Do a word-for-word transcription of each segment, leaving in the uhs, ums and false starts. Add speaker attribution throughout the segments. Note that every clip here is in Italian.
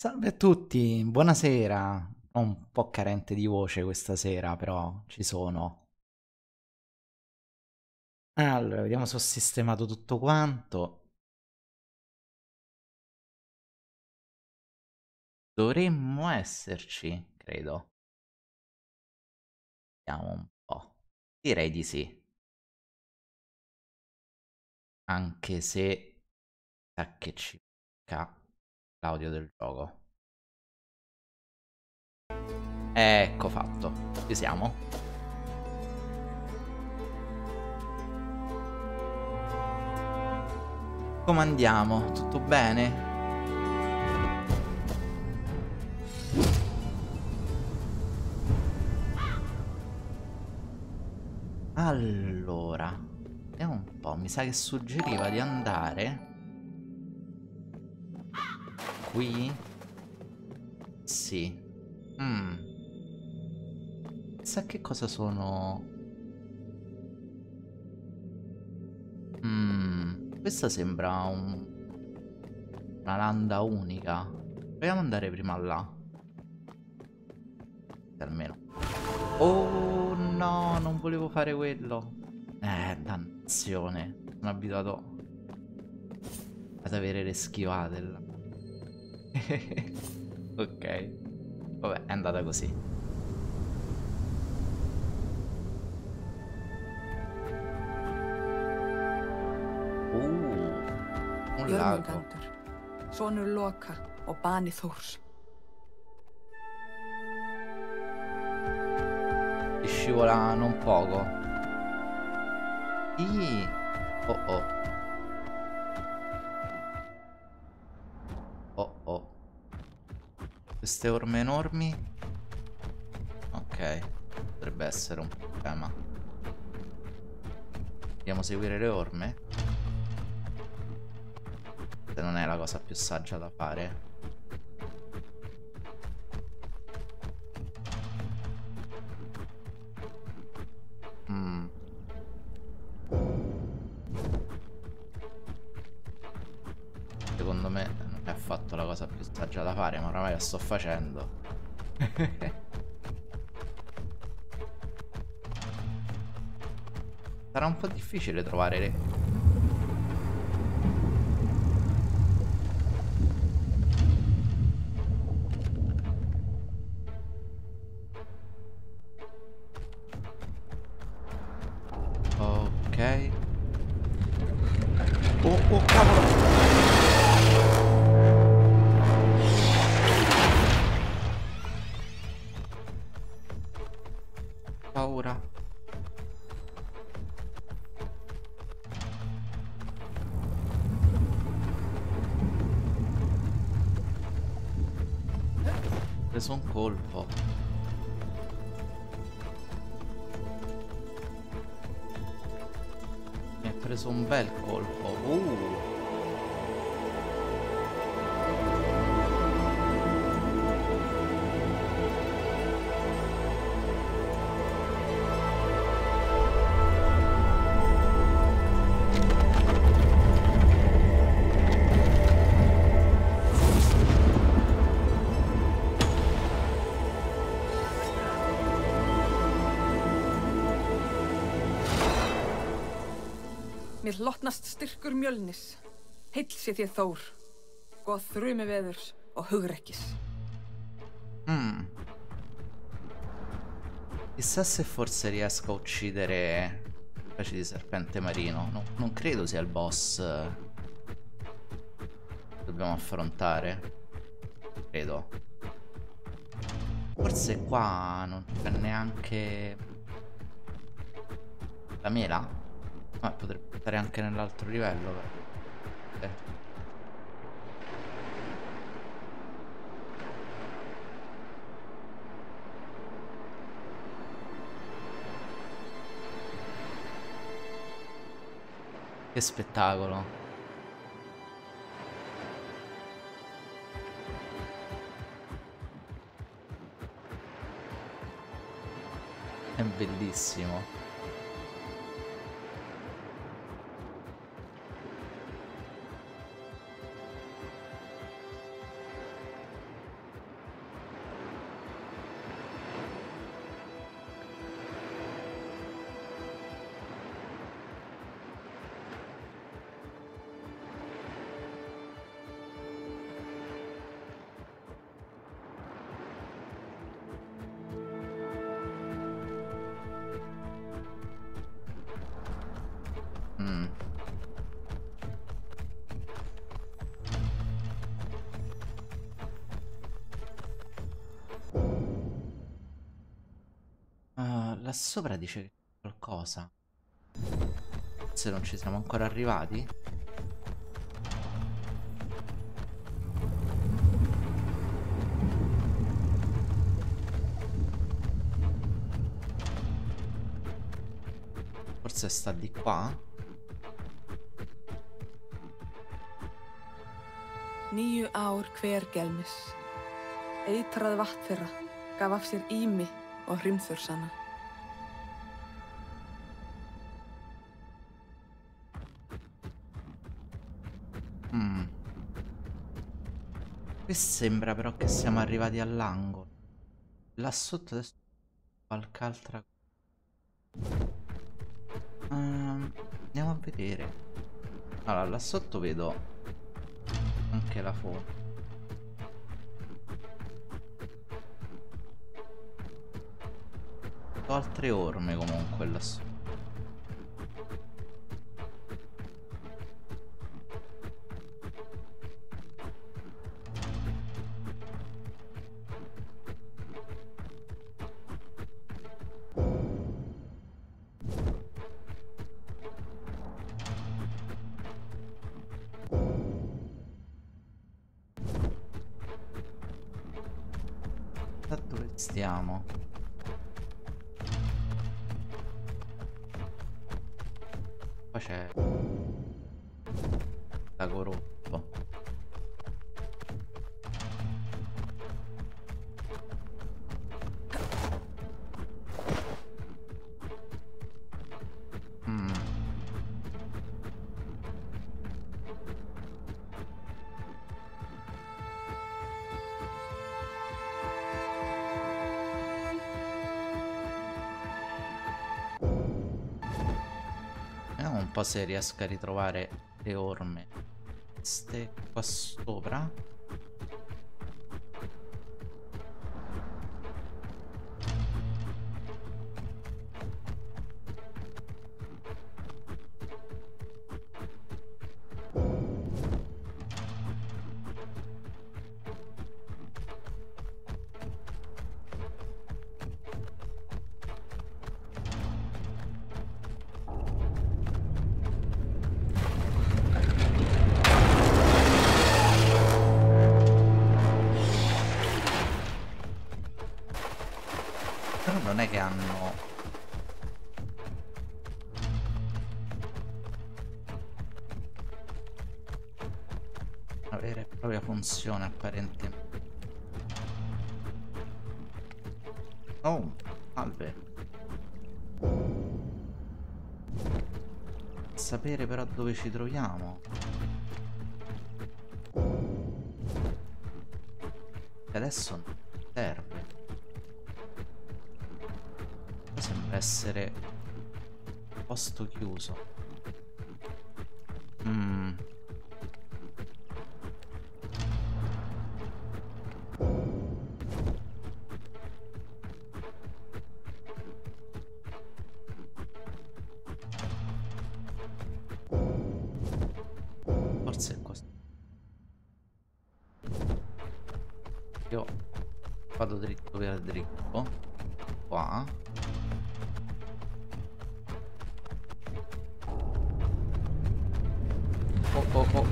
Speaker 1: Salve a tutti, buonasera. Ho un po' carente di voce questa sera, però ci sono. Allora, vediamo se ho sistemato tutto quanto. Dovremmo esserci, credo. Vediamo un po'. Direi di sì, anche se sa che ci manca l'audio del gioco. Ecco fatto, ci siamo. Come andiamo? Tutto bene? Allora, vediamo un po'. Mi sa che suggeriva di andare qui. Sì. Mm. Sa che cosa sono? Mm. Questa sembra un... una landa unica. Proviamo ad andare prima là. Almeno. Oh no, non volevo fare quello. Eh, dannazione. Sono abituato ad avere le schivate là. Ok. Vabbè, è andata così. Uh, un lago.
Speaker 2: Jörmundur, sonur Loka og bani Þórs.
Speaker 1: Ci scivola non poco. Ih. Oh oh. Oh oh. Queste orme enormi. Ok. Potrebbe essere un problema. Dobbiamo seguire le orme? Se non è la cosa più saggia da fare. Mm. Secondo me non è affatto la cosa più saggia da fare, ma oramai la sto facendo. Sarà un po' difficile trovare le... Ok. Oh, oh, cavolo! Paura. Ho preso un colpo. Mi ha preso un bel colpo. Uh.
Speaker 2: Mér hlotnast styrkur Mjölnis. Heill sé þér Þór, góð þrumiveðurs og hugrekkis.
Speaker 1: Mm. Chissà se forse riesco a uccidere una specie di serpente marino. No, non credo sia il boss che dobbiamo affrontare. Credo. Forse qua non c'è neanche la mela. Ma potrebbe stare anche nell'altro livello. Eh. Che spettacolo. È bellissimo. Mm. Uh, là sopra dice che c'è qualcosa. Se non ci siamo ancora arrivati. Forse sta di qua.
Speaker 2: Níu ár hver gelmis. Eitrað vatn þeirra gaf af sér ími og hrimþursana.
Speaker 1: Mm. Qui sembra però che siamo arrivati all'angolo. Là sotto adesso qualche altra cosa. Uh, andiamo a vedere. Allora, là sotto vedo anche la foto. Ho altre orme comunque là sotto. Da dove stiamo? Qua c'è lago rotto. Mm. Vediamo un po' se riesco a ritrovare le orme. Queste qua sopra. Però non è che hanno una vera e propria funzione apparentemente. Oh, salve. Sapere però dove ci troviamo. E adesso non serve. Sembra essere posto chiuso. Mm. Forse è questo. Io vado dritto per dritto. Qua. Oh oh oh.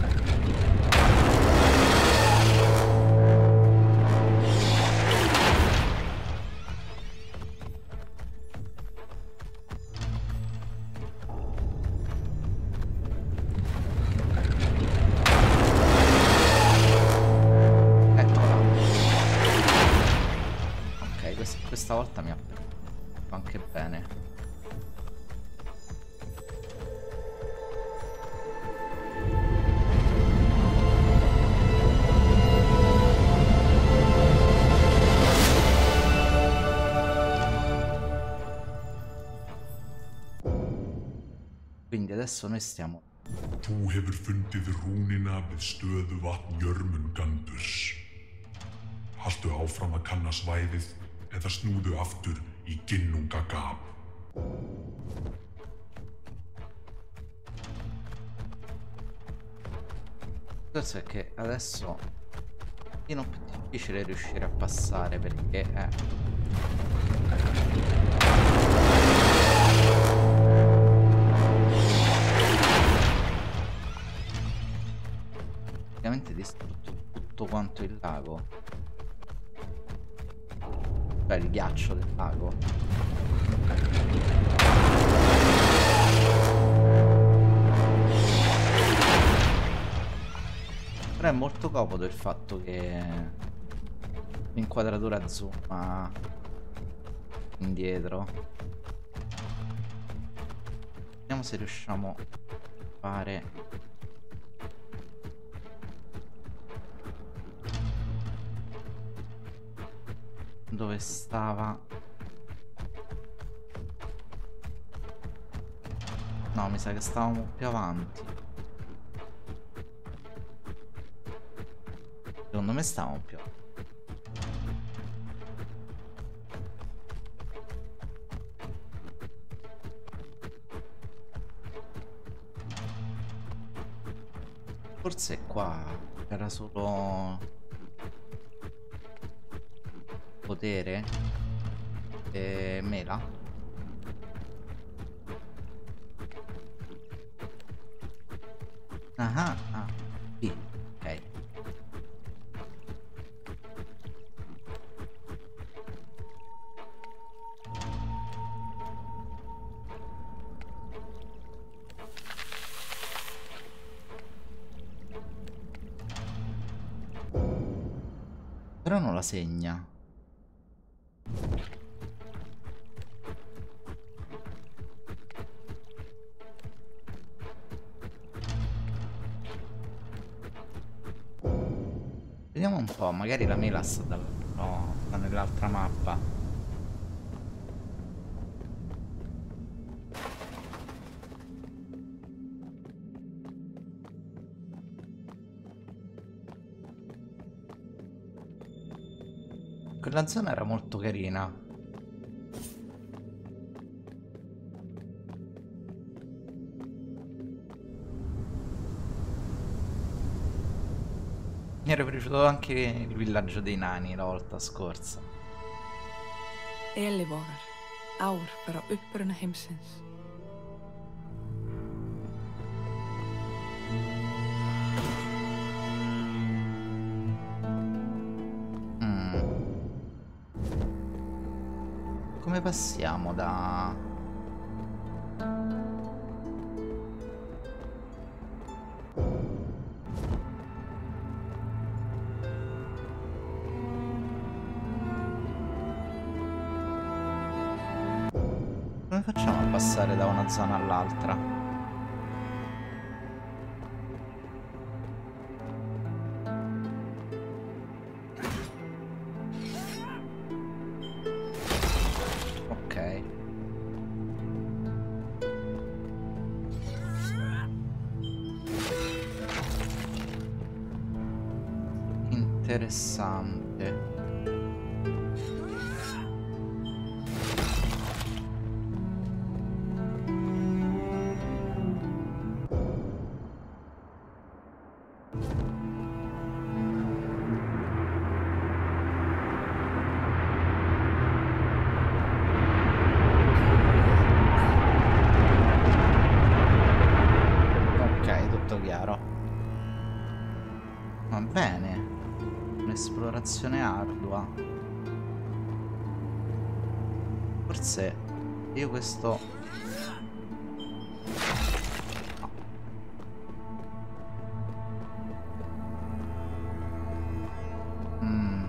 Speaker 1: Eccola. Ok, quest questa volta mi ha fatto anche bene. Quindi adesso noi stiamo.
Speaker 3: Þú hefur fundið rúnina við stöðuvatn Jörmungandurs. Haltu áfram að kanna svæðið eða snúðu aftur í Ginnungagap.
Speaker 1: Forse è che adesso è un po' più difficile riuscire a passare perché eh. Praticamente distrutto tutto quanto il lago, cioè il ghiaccio del lago. Però è molto comodo il fatto che l'inquadratura zooma indietro. Vediamo se riusciamo a fare dove stava. No, mi sa che stavamo più avanti. Secondo me stavamo più avanti. Forse qua era solo potere e mela. Ah, ah, sì, ok. Però non la segna. Vediamo un po', magari la mela sta, dal... no, sta nell'altra mappa. Quella zona era molto carina. Mi era piaciuto anche il villaggio dei nani la volta scorsa.
Speaker 2: Eilífvogar, ár frá uppruna heimsins.
Speaker 1: Mm. Come passiamo da... Come facciamo a passare da una zona all'altra? Ok. Interessante. Va bene, un'esplorazione ardua. Forse io questo... no. Mm.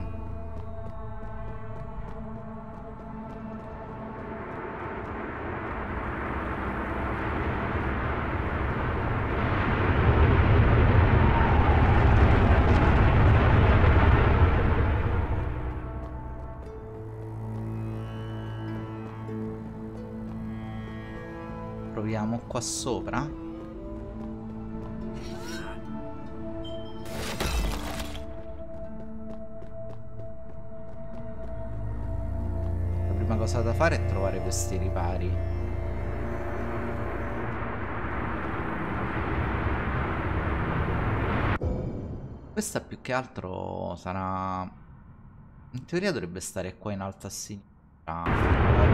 Speaker 1: Proviamo qua sopra. La prima cosa da fare è trovare questi ripari. Questa più che altro sarà... In teoria dovrebbe stare qua in alto a sinistra. La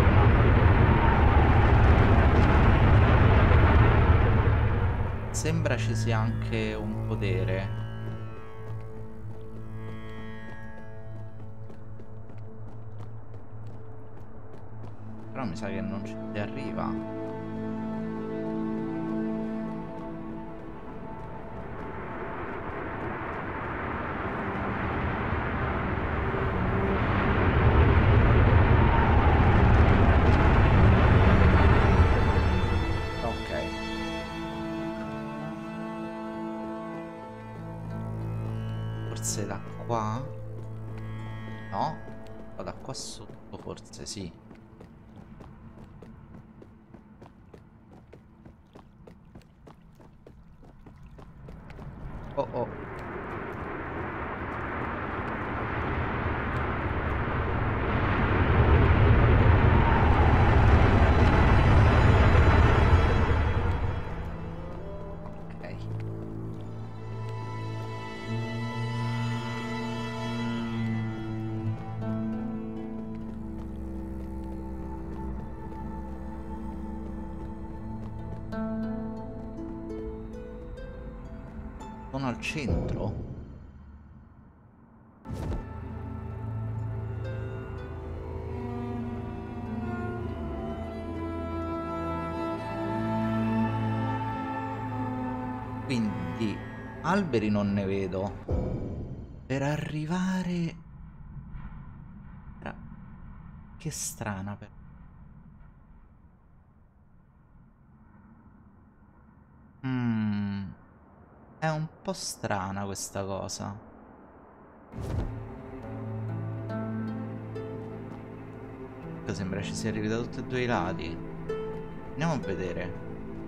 Speaker 1: runa. Sembra ci sia anche un podere. Però mi sa che non ci si arriva. Forse da qua? No? O da qua sotto forse sì. Oh oh. Sono al centro? Quindi alberi non ne vedo. Per arrivare... Che strana per... Mmm... È un po' strana questa cosa. Sembra ci sia arrivi da tutti e due i lati. Andiamo a vedere.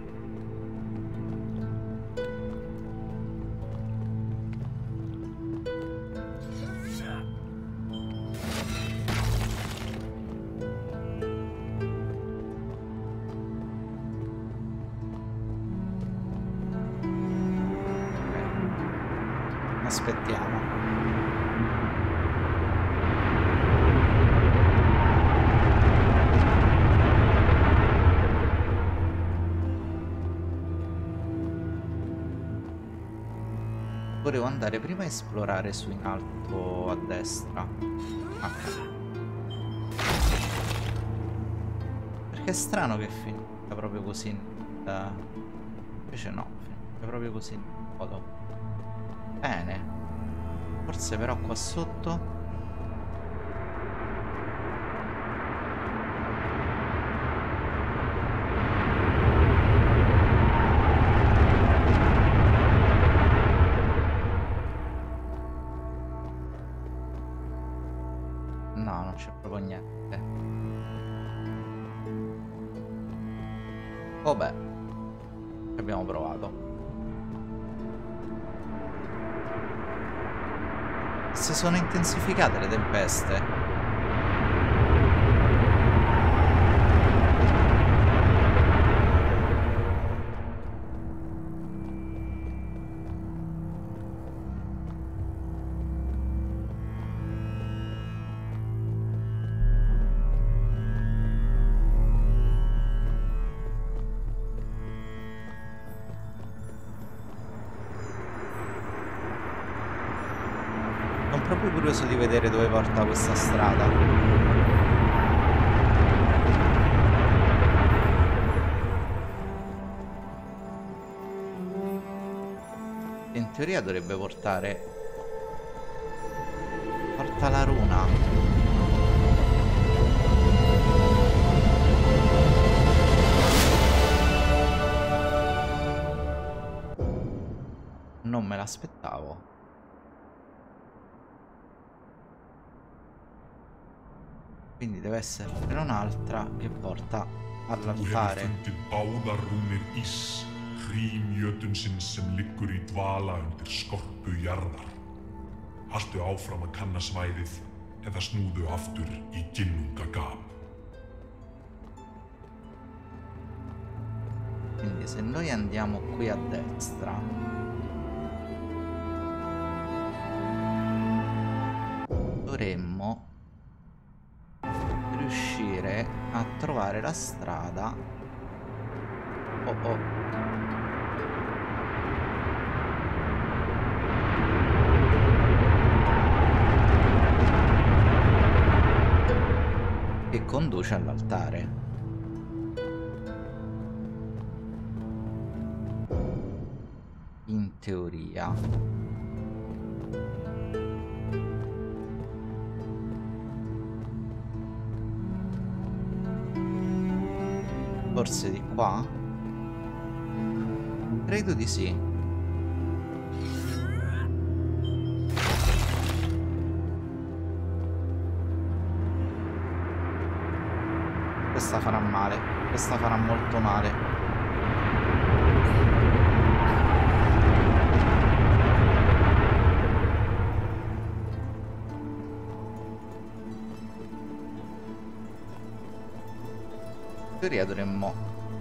Speaker 1: Aspettiamo. Volevo andare prima a esplorare su in alto a destra. Ok. Perché è strano che finisca proprio così. Invece no, finisca proprio così in modo. Bene. Forse però qua sotto... No, non c'è proprio niente. Vabbè. Abbiamo provato. Si sono intensificate le tempeste. Proprio curioso di vedere dove porta questa strada. In teoria dovrebbe portare... Porta la runa. Non me l'aspettavo. Quindi deve essere un'altra che porta all'altare.
Speaker 3: Báðar rúnir Ís, hrímjötunsins sem liggur í dvala undir skorpu jarðar. Haltu áfram að kanna svæðið eða snúðu aftur í Ginnungagap.
Speaker 1: Quindi se noi andiamo qui a destra riuscire a trovare la strada. Oh oh. Che conduce all'altare. In teoria. Forse di qua? Credo di sì. Questa farà male, questa farà molto male. In teoria dovremmo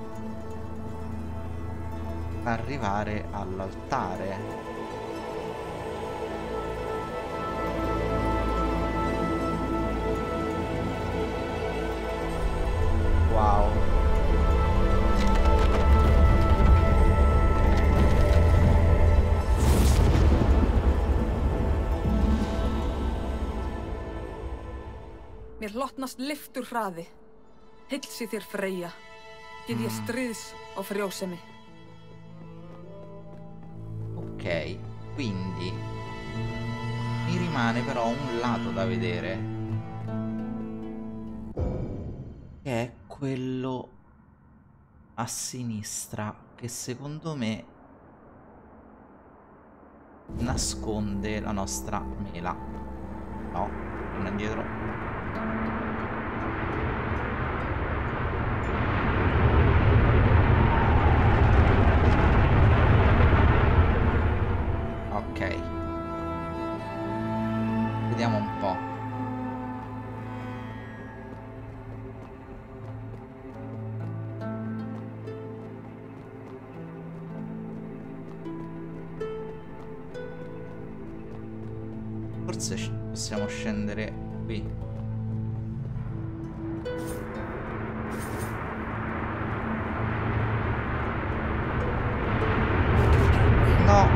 Speaker 1: arrivare all'altare. Wow.
Speaker 2: Mér hlotnast leiftur hraði. Heilsi þér Freyja. Gið ég stríðs og frjósemi.
Speaker 1: Ok, quindi mi rimane però un lato da vedere, che è quello a sinistra, che secondo me nasconde la nostra mela. No, torna indietro. Ok, vediamo un po'. Forse possiamo scendere qui. No.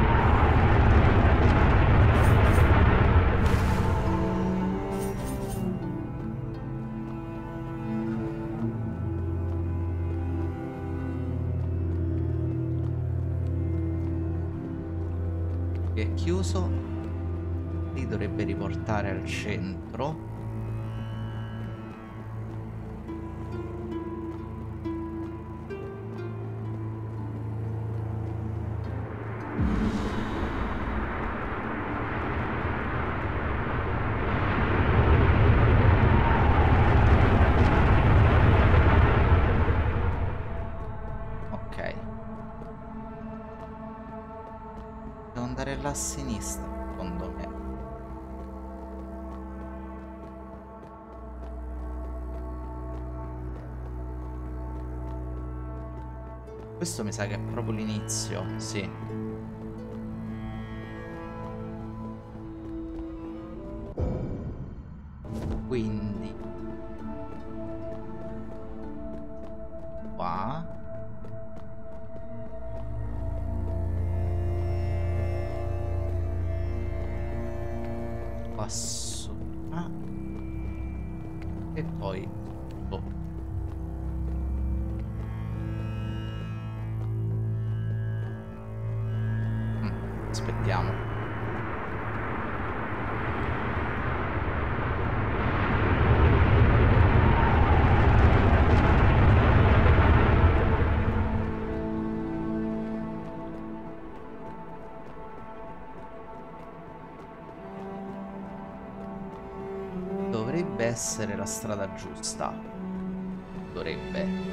Speaker 1: È chiuso. Li dovrebbe riportare al centro. Ok. Devo andare là a sinistra, secondo me. Questo mi sa che è proprio l'inizio, sì. Quindi qua. Qua sopra. E poi boh. Aspettiamo. Dovrebbe essere la strada giusta. Dovrebbe.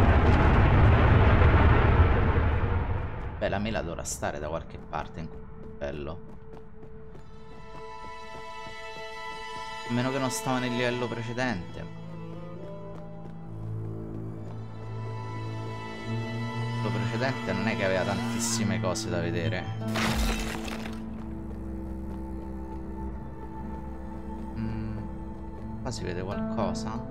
Speaker 1: Beh, la mela dovrà stare da qualche parte in Bello. A meno che non stava nel livello precedente. Lo precedente non è che aveva tantissime cose da vedere. Mm, qua si vede qualcosa?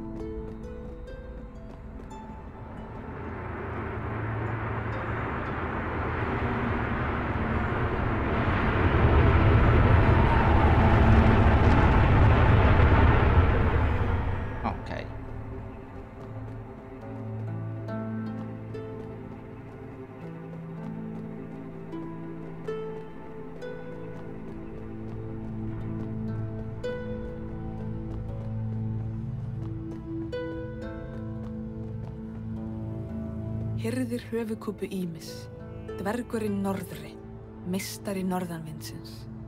Speaker 2: Hirðir höfukúpu Ýmis, dvergurinn norðri, meistari norðanvindsins.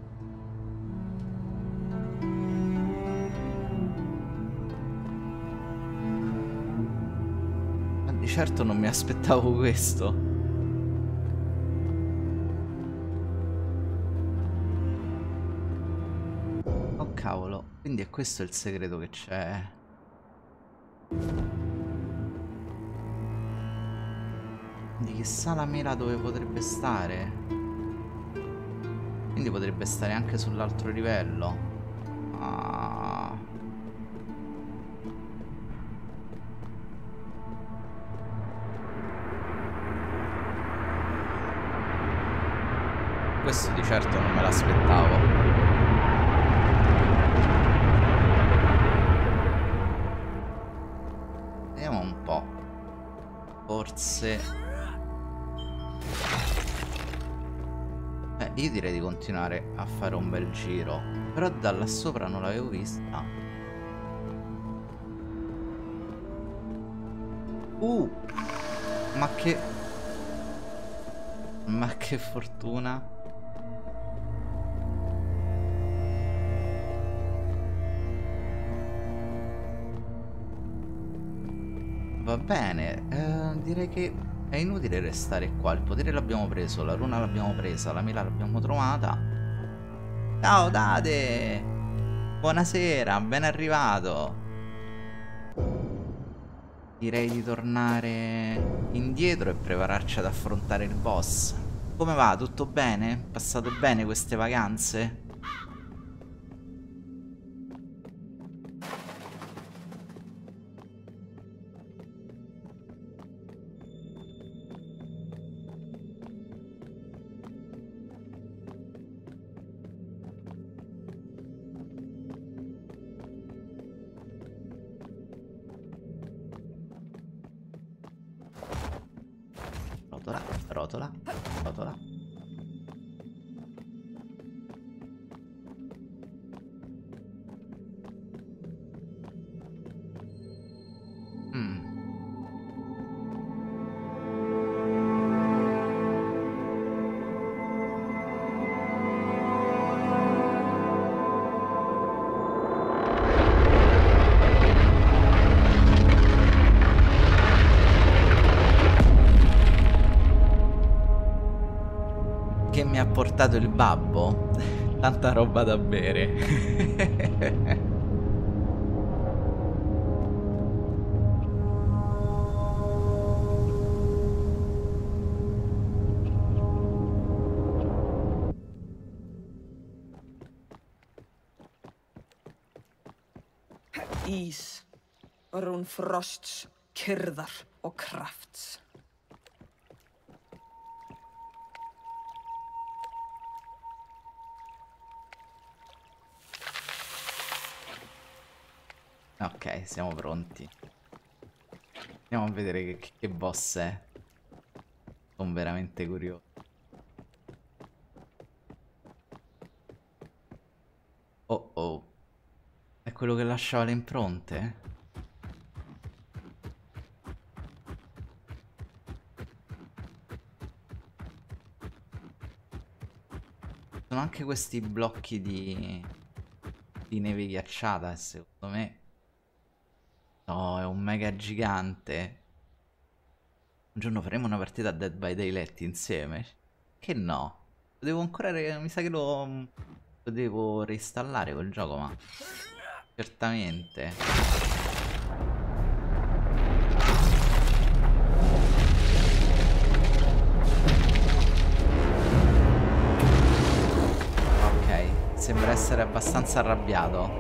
Speaker 1: Ma di certo non mi aspettavo questo. Oh cavolo, quindi è questo il segreto che c'è. Di chissà la mela dove potrebbe stare. Quindi potrebbe stare anche sull'altro livello. Ah. Questo di certo non me l'aspettavo. Vediamo un po'. Forse... Eh, io direi di continuare a fare un bel giro. Però da là sopra non l'avevo vista. Uh! Ma che... Ma che fortuna. Va bene, eh, direi che è inutile restare qua. Il potere l'abbiamo preso, la runa l'abbiamo presa, la mela l'abbiamo trovata. Ciao Dade! Buonasera, ben arrivato. Direi di tornare indietro e prepararci ad affrontare il boss. Come va? Tutto bene? Passate bene queste vacanze? Rotola, rotola, rotola. Mm. Che mi ha portato il babbo? Tanta roba da bere.
Speaker 2: Ís, rún frosts, kyrðar og krafts.
Speaker 1: Ok, siamo pronti. Andiamo a vedere che, che, che boss è. Sono veramente curioso. Oh oh. È quello che lasciava le impronte? Sono anche questi blocchi di, di neve ghiacciata e secondo me... No, è un mega gigante. Un giorno faremo una partita a Dead by Daylight insieme? Che no? Devo ancora... Re... Mi sa che lo... lo devo reinstallare quel gioco, ma... certamente. Ok, sembra essere abbastanza arrabbiato.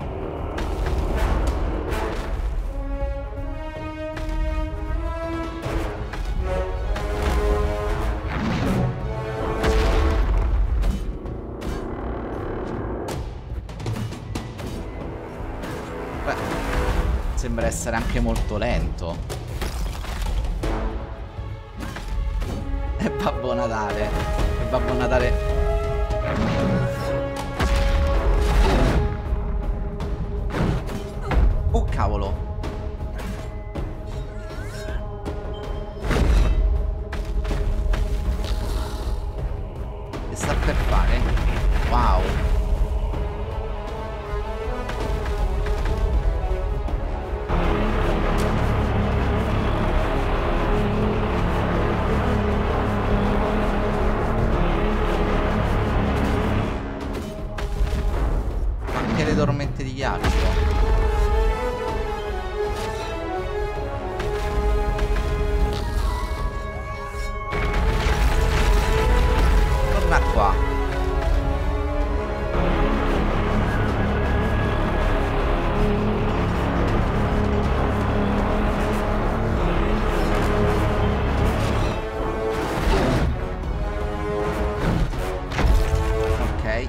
Speaker 1: Sembra essere anche molto lento. È Babbo Natale. È Babbo Natale. Oh cavolo. Che sta per fare? Wow. Tormenti di ghiaccio. Torna qua. Ok.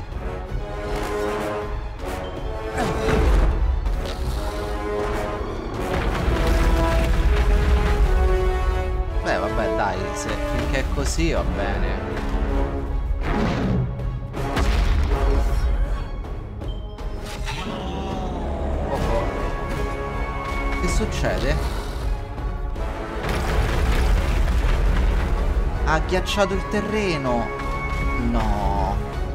Speaker 1: Se finché è così va bene. Oh oh. Che succede? Ha ghiacciato il terreno. No.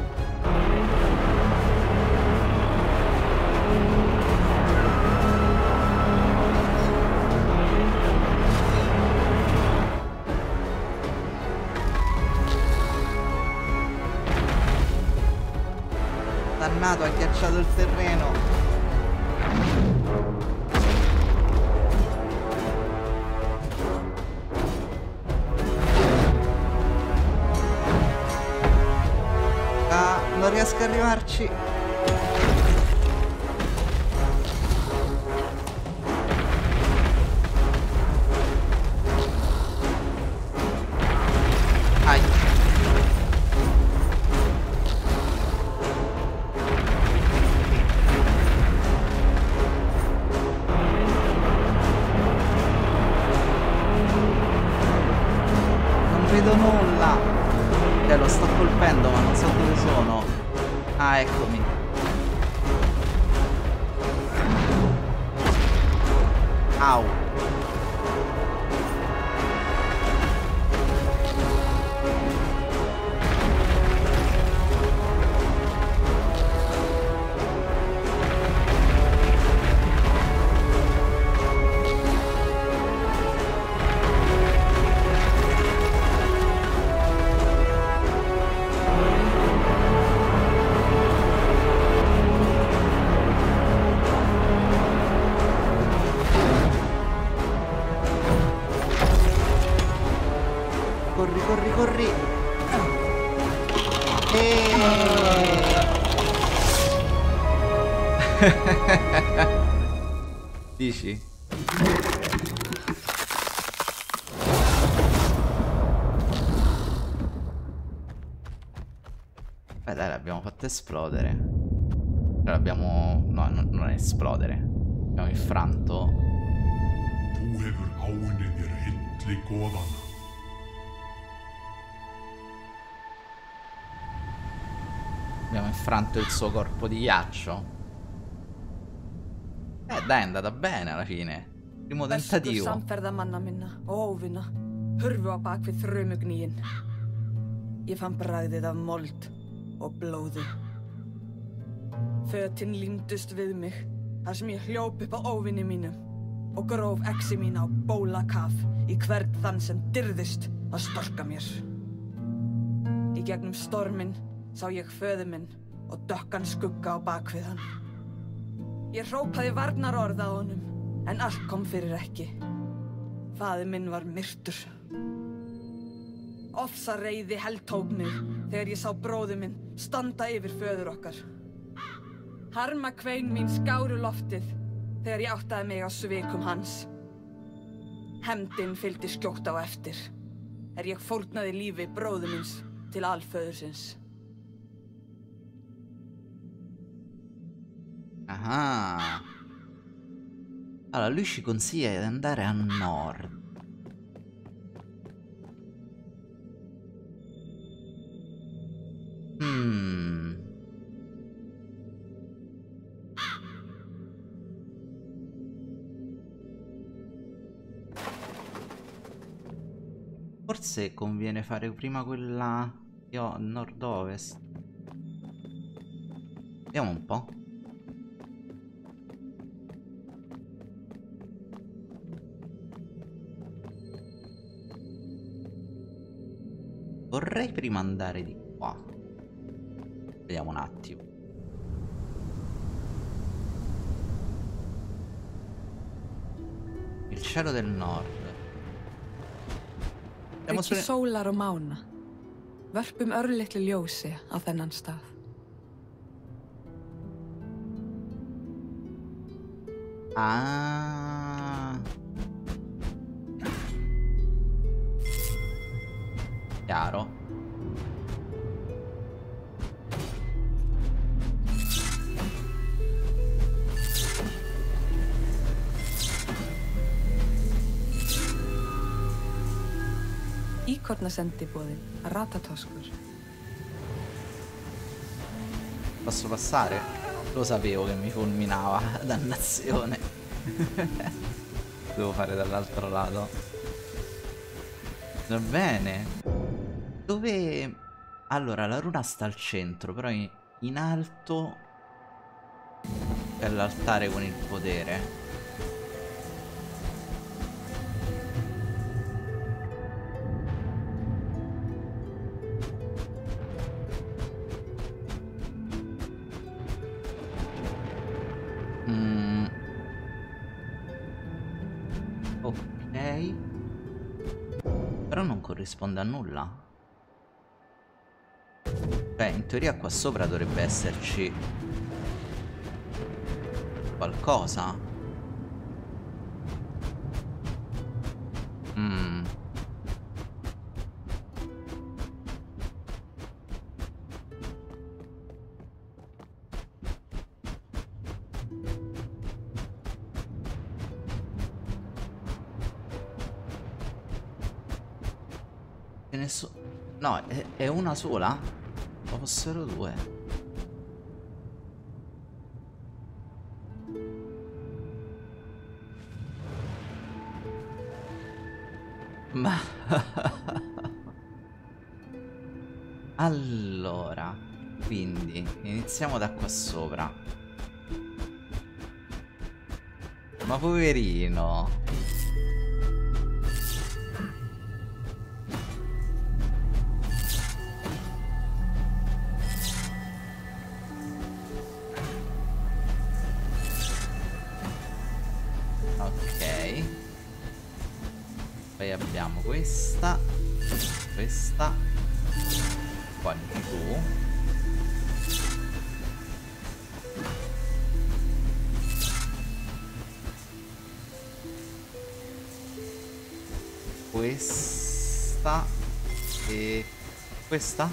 Speaker 1: Dannato, ha ghiacciato il terreno. Ah, non riesco a arrivarci. Ai. Non vedo nulla. Cioè lo sto colpendo ma non so dove sono. Ah, eccomi. Au. Corri, corri, corri. E... Dici? Beh dai, l'abbiamo fatto esplodere. Cioè l'abbiamo... No, non, non è esplodere. Abbiamo infranto.
Speaker 3: Þú hefur áunnið þér hilli goðanna.
Speaker 1: Abbiamo infranto il suo corpo di ghiaccio. Eh dai, è andata bene alla fine. Primo tentativo.
Speaker 2: Samferðamanna minna og óvina hurfu á bak við þrumugnýin. Ég fann bragðið af mold og blóði. Fötin límdust við mig þar sem ég hljóp upp á óvini mínum og gróf exi mín á bólakaf í hvern þann sem dirðist að storka mér. Í Í gegnum storminn sá ég föður minn og dökkan skugga á bakvið hann. Ég hrópaði varnarorð að honum, en allt kom fyrir ekki. Faðir minn var myrtur. Ofsa reiði heltók mig þegar ég sá bróður minn standa yfir föður okkar. Harma kvein mín skáru loftið þegar ég áttaði mig á svikum hans. Hefndin fylgdi skjótt á eftir, er ég fórnaði lífi bróður minns til alföðursins.
Speaker 1: Ah. Allora, lui ci consiglia di andare a nord. Hmm. Forse conviene fare prima quella io nord-ovest. Vediamo un po'. Vorrei prima andare di qua. Vediamo un attimo. Il cielo del nord.
Speaker 2: Auki sólar og mána. Vörpum örlitlu ljósi á þennan stað.
Speaker 1: Ah. Chiaro.
Speaker 2: Íkornasendiboðin, Ratatoskur.
Speaker 1: Posso passare? Lo sapevo che mi fulminava, dannazione. Devo fare dall'altro lato. Va bene. Dove... Allora, la runa sta al centro, però in, in alto c'è l'altare con il potere. Mm. Ok. Però non corrisponde a nulla. Beh, in teoria qua sopra dovrebbe esserci qualcosa. Mm. Ce ne so... No, è, è una sola? O fossero due? Ma... Allora... Quindi, iniziamo da qua sopra. Ma poverino... Poi abbiamo questa, questa, qua giù. Questa e questa.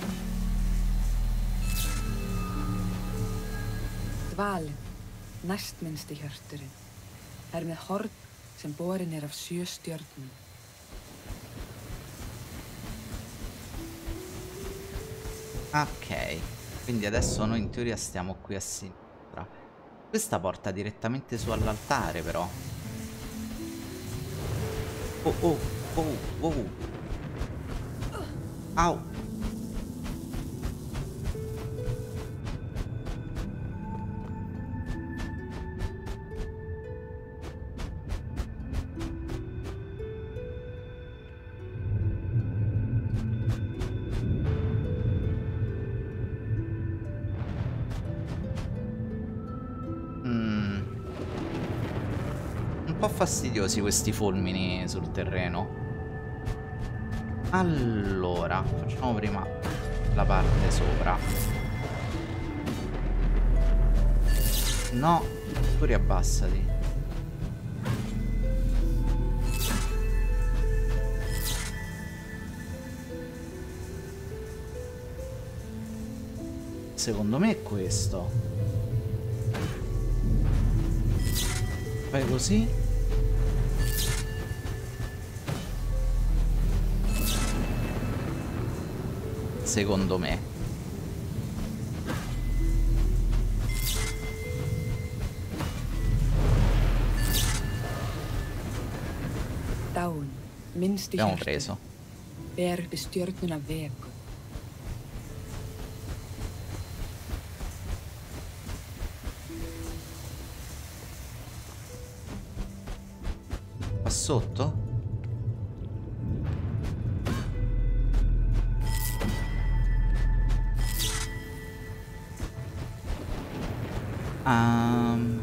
Speaker 2: Dvalinn, næstminnsti hjörturinn, er með horn sem borin er af sjö stjörnum.
Speaker 1: Ok, quindi adesso noi in teoria stiamo qui a sinistra. Questa porta direttamente su all'altare però. Oh oh oh oh. Au. po' fastidiosi questi fulmini sul terreno. Allora, facciamo prima la parte sopra. No, tu riabbassati. Secondo me è questo. Fai così. Secondo me.
Speaker 2: Dáin, minnst í
Speaker 1: Abbiamo
Speaker 2: hjarta,
Speaker 1: preso.
Speaker 2: ber við stjörnuna vegu.
Speaker 1: Qua sotto? Um...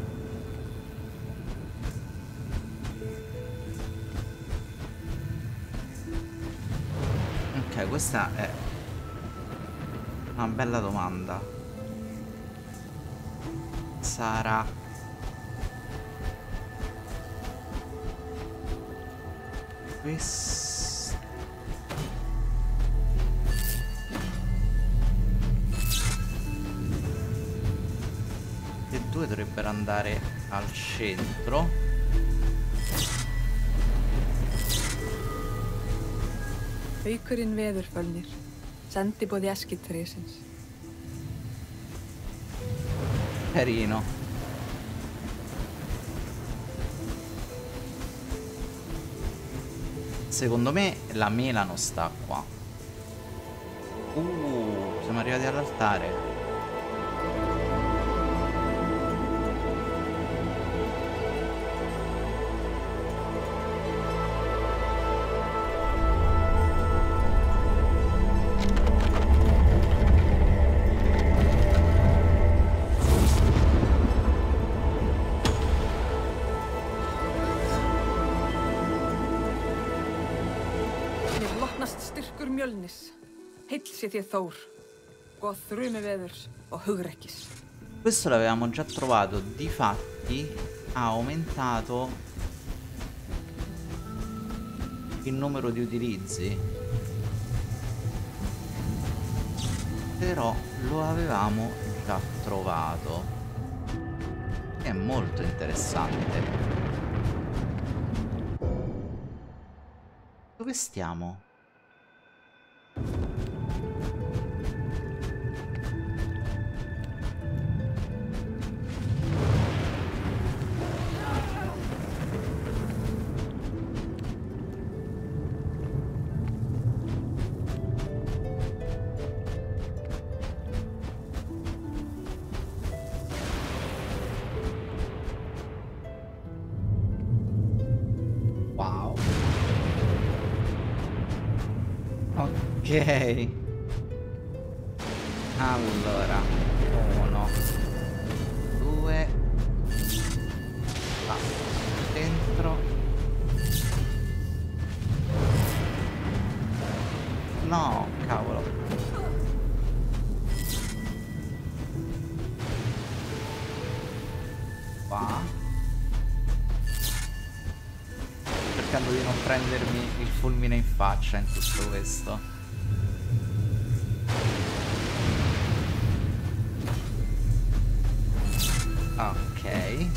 Speaker 1: Ok, questa è una bella domanda. Sarà questo? E due dovrebbero andare al centro.
Speaker 2: Haukurinn veðurfölnir, sendiboði Eskitresins.
Speaker 1: Carino. Secondo me la mela non sta qua. Uh, siamo arrivati all'altare.
Speaker 2: Styrkur Mjölnis, heill sé þér Þór, góð þrumiveðurs og hugrekkis.
Speaker 1: Questo l'avevamo già trovato, difatti ha aumentato il numero di utilizzi, però lo avevamo già trovato, è molto interessante. Dove stiamo? Wow. Ok. Allora, uno, due, va dentro. No, cavolo. Qua. Cercando di non prendermi il fulmine in faccia in tutto questo. Ok.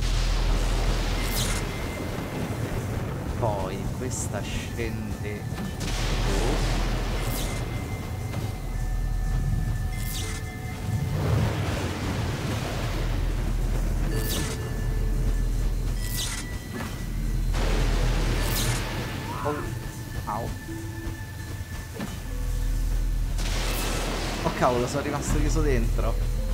Speaker 1: Poi questa scende giù. Oh, au. Oh cavolo, sono rimasto chiuso dentro.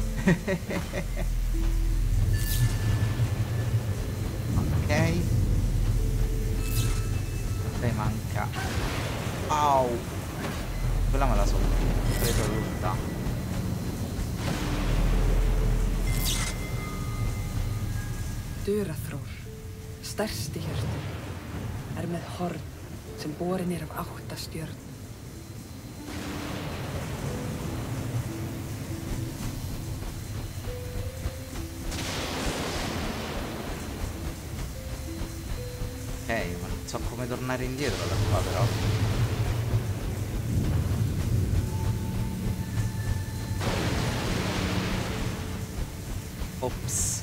Speaker 1: Ok. Poi manca. Au. Quella me la sono presa tutta.
Speaker 2: Duraþrór, stærsti hjörtur, er með horn sem borin er af átta stjörnum.
Speaker 1: Ok, ma non so come tornare indietro da qua però. Ops.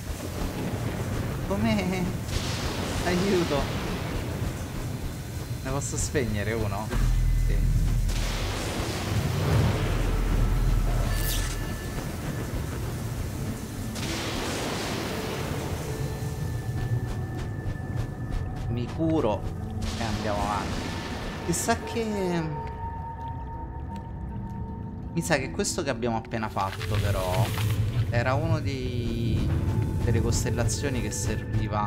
Speaker 1: Come? Aiuto. Ne posso spegnere uno? Sì. Mi curo e andiamo avanti. Chissà che... Mi sa che questo che abbiamo appena fatto però era uno dei... delle costellazioni che serviva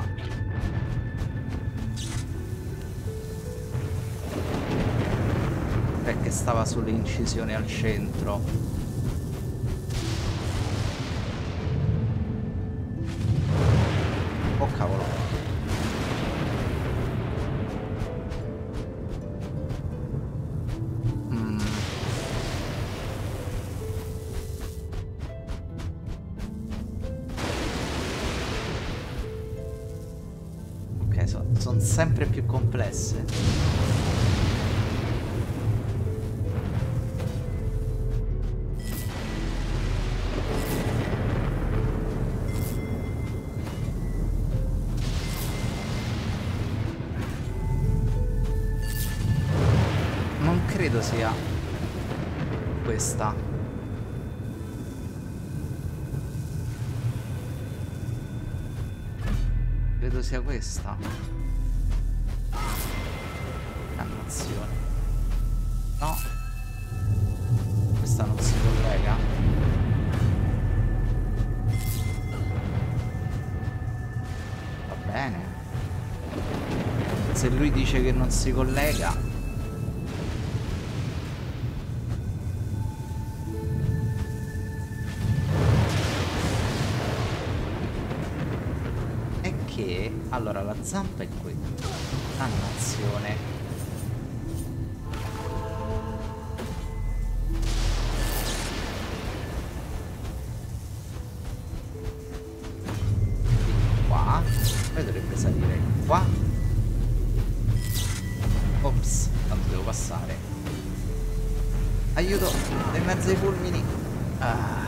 Speaker 1: perché stava sulle incisioni al centro. Oh cavolo. Mm. Ok, so, sono sempre più complesse. Credo sia questa. Credo sia questa. Dannazione. No. Questa non si collega. Va bene. Se lui dice che non si collega. Allora la zampa è qui. Dannazione. Qua. Poi dovrebbe salire qua. Ops, tanto devo passare. Aiuto, in mezzo ai fulmini. Ah.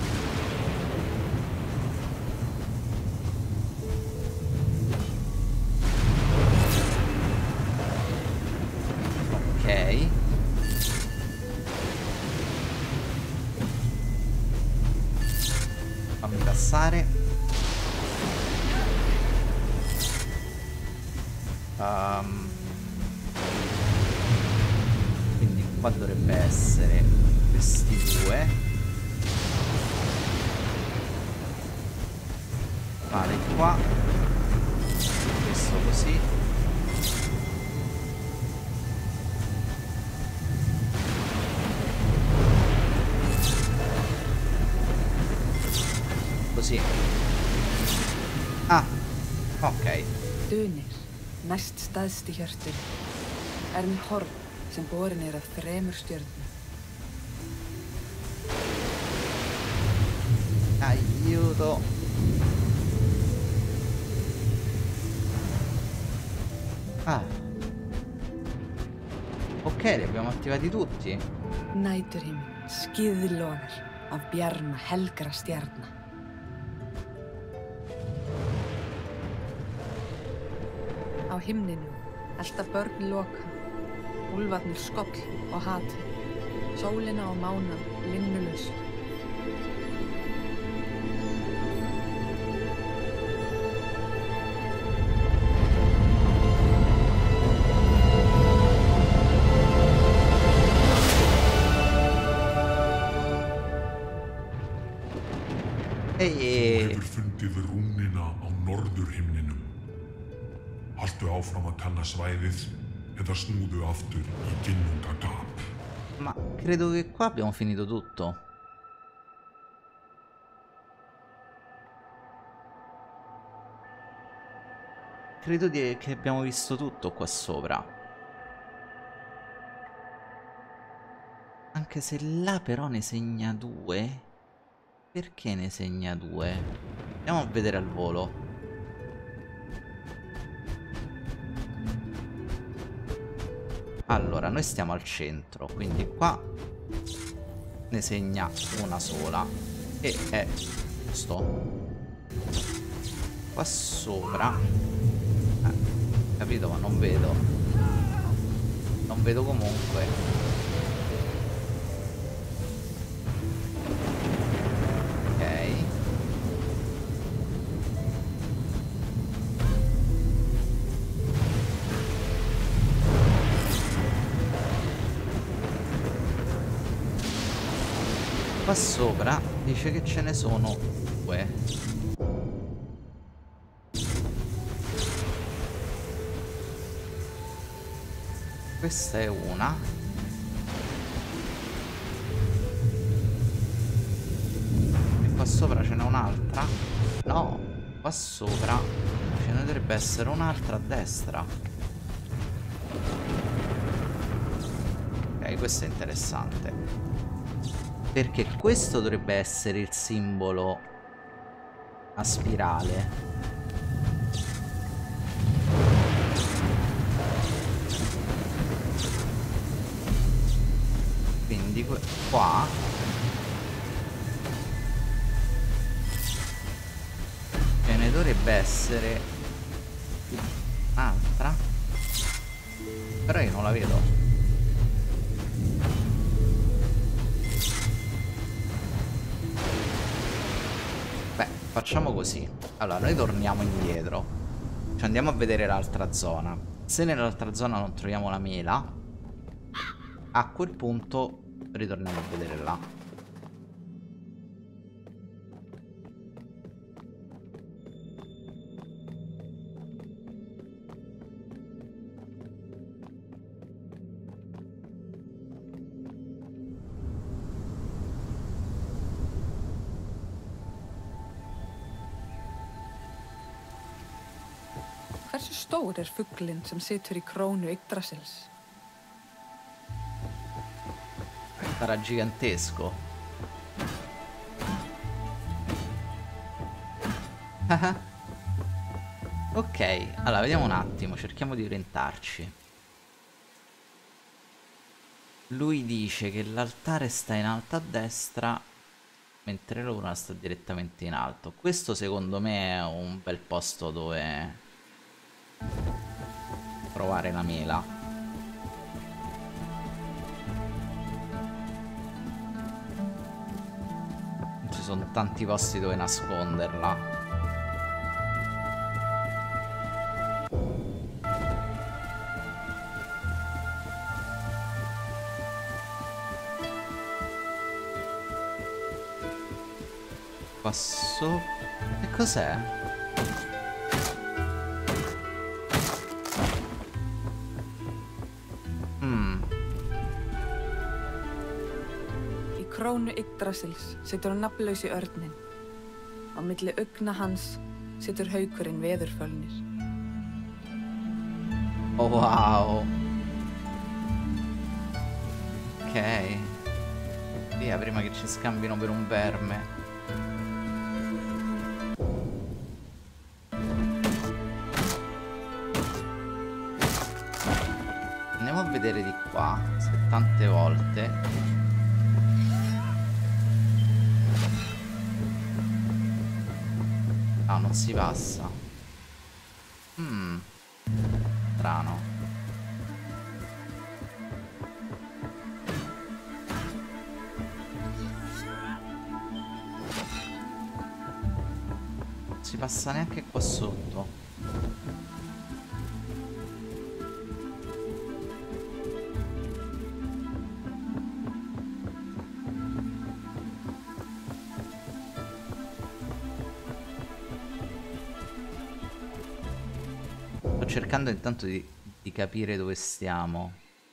Speaker 1: Fammi passare. Um, quindi qua dovrebbe essere questi due. Vale qua. Questo così. Così. Ah, ok.
Speaker 2: Dunir, næst stærsti hjörtur, er með horn sem borin er af þremur stjörnum.
Speaker 1: Aiuto. Ah. Ok, li abbiamo attivati tutti.
Speaker 2: Næturhiminn, skíðlogar af bjarma helgra stjarna. Á himninum, elta börn loka, úlfarnir skoll og hatri, sólina og mánan linnulaus.
Speaker 3: Þú hefur fundið rúnina á norðurhimninum. Haltu áfram að kanna svæðið eða snúðu aftur í Ginnungagap.
Speaker 1: Ma credo che qua abbiamo finito tutto. credo di, che abbiamo visto tutto qua sopra. Anche se là però ne segna due. Perché ne segna due? Andiamo a vedere al volo. Allora, noi stiamo al centro, quindi qua ne segna una sola. E è giusto. Qua sopra eh, capito, ma non vedo. Non vedo comunque. Qua sopra dice che ce ne sono due. Questa è una. E qua sopra ce n'è un'altra. No, qua sopra ce ne dovrebbe essere un'altra a destra. Ok, questo è interessante. Perché questo dovrebbe essere il simbolo a spirale. Quindi qua ce ne dovrebbe essere un'altra. Però io non la vedo. Facciamo così. Allora, noi torniamo indietro. Ci andiamo a vedere l'altra zona. Se nell'altra zona non troviamo la mela, a quel punto ritorniamo a vedere là.
Speaker 2: Hversu stór er fuglinn sem situr í krónu Yggdrasils?
Speaker 1: Sarà gigantesco. Ok, allora vediamo un attimo, cerchiamo di orientarci. Lui dice che l'altare sta in alto a destra, mentre l'una sta direttamente in alto. Questo secondo me è un bel posto dove provare la mela. Ci sono tanti posti dove nasconderla. Qua sopra. Che cos'è?
Speaker 2: Krónu Yggdrasils situr nafnlausi örninn. Á milli augna hans situr haukurinn Veðurfölnir.
Speaker 1: Oh wow. Ok. Via prima che ci scambino per un verme. Andiamo a vedere di qua, se tante volte. Ah, non si passa. Mmm. Strano. Non si passa neanche qua sotto. Cercando intanto di, di capire dove stiamo.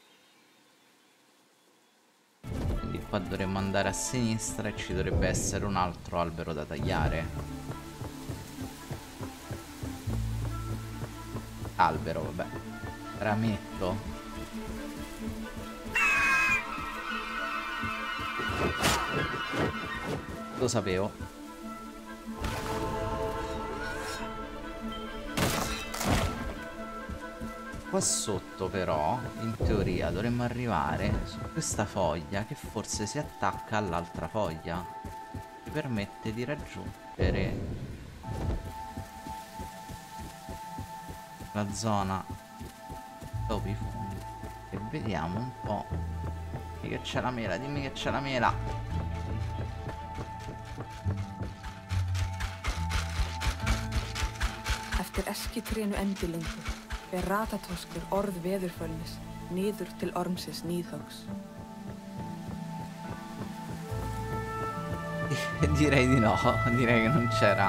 Speaker 1: Quindi qua dovremmo andare a sinistra e ci dovrebbe essere un altro albero da tagliare. Albero, vabbè. Rametto. Lo sapevo. Qua sotto però, in teoria, dovremmo arrivare su questa foglia che forse si attacca all'altra foglia. Ci permette di raggiungere la zona dopo i funghi. E vediamo un po'. Dimmi che c'è la mela, dimmi che c'è la mela.
Speaker 2: Eftir eskitrénu endilöngu er Ratatoskur orð veðurfölnis niður til ormsins níðhóks.
Speaker 1: Direi di no, direi che non c'era.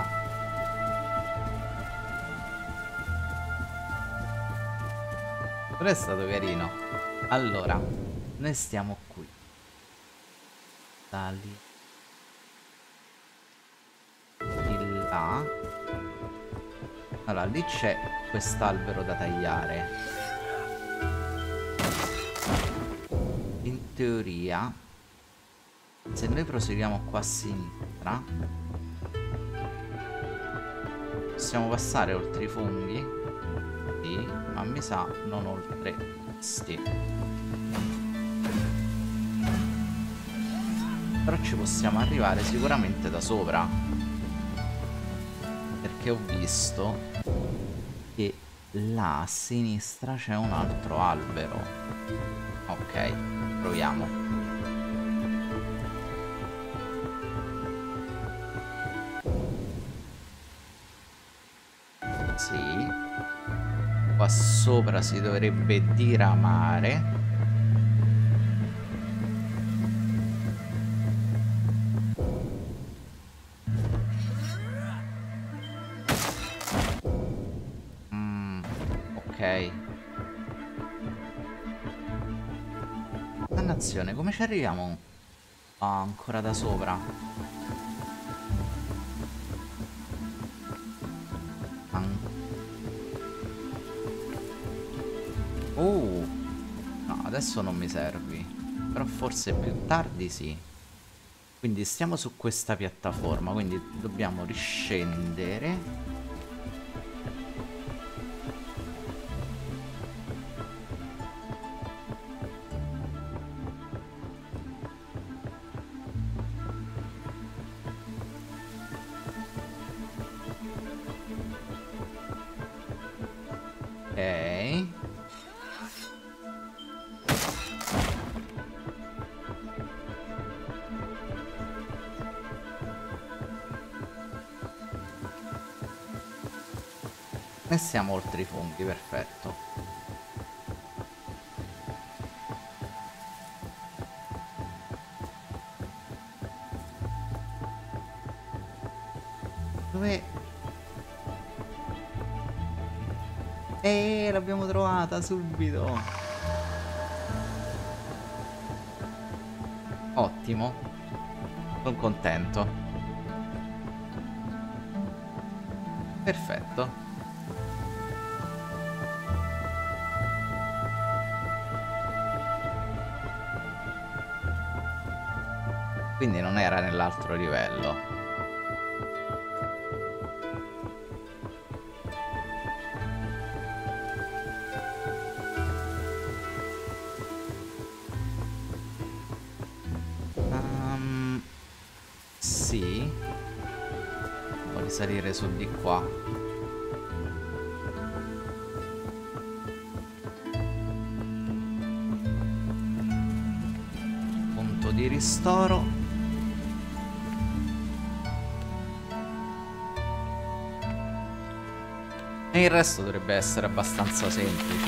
Speaker 1: Però è stato carino. Allora, noi stiamo qui. Da lì. Di là. Allora, lì c'è quest'albero da tagliare. In teoria, se noi proseguiamo qua a sinistra, possiamo passare oltre i funghi? Sì, ma mi sa non oltre questi. Però ci possiamo arrivare sicuramente da sopra, perché ho visto che là a sinistra c'è un altro albero. Ok, proviamo. Sì. Qua sopra si dovrebbe diramare. Dannazione, come ci arriviamo? Ah, ancora da sopra. An oh, no, adesso non mi servi. Però forse più tardi sì. Quindi stiamo su questa piattaforma, quindi dobbiamo riscendere. E siamo oltre i funghi, perfetto. Dove? Eeeh, l'abbiamo trovata subito. Ottimo. Sono contento. Perfetto. Quindi non era nell'altro livello. Um, sì. Devo risalire su di qua. Punto di ristoro. E il resto dovrebbe essere abbastanza semplice.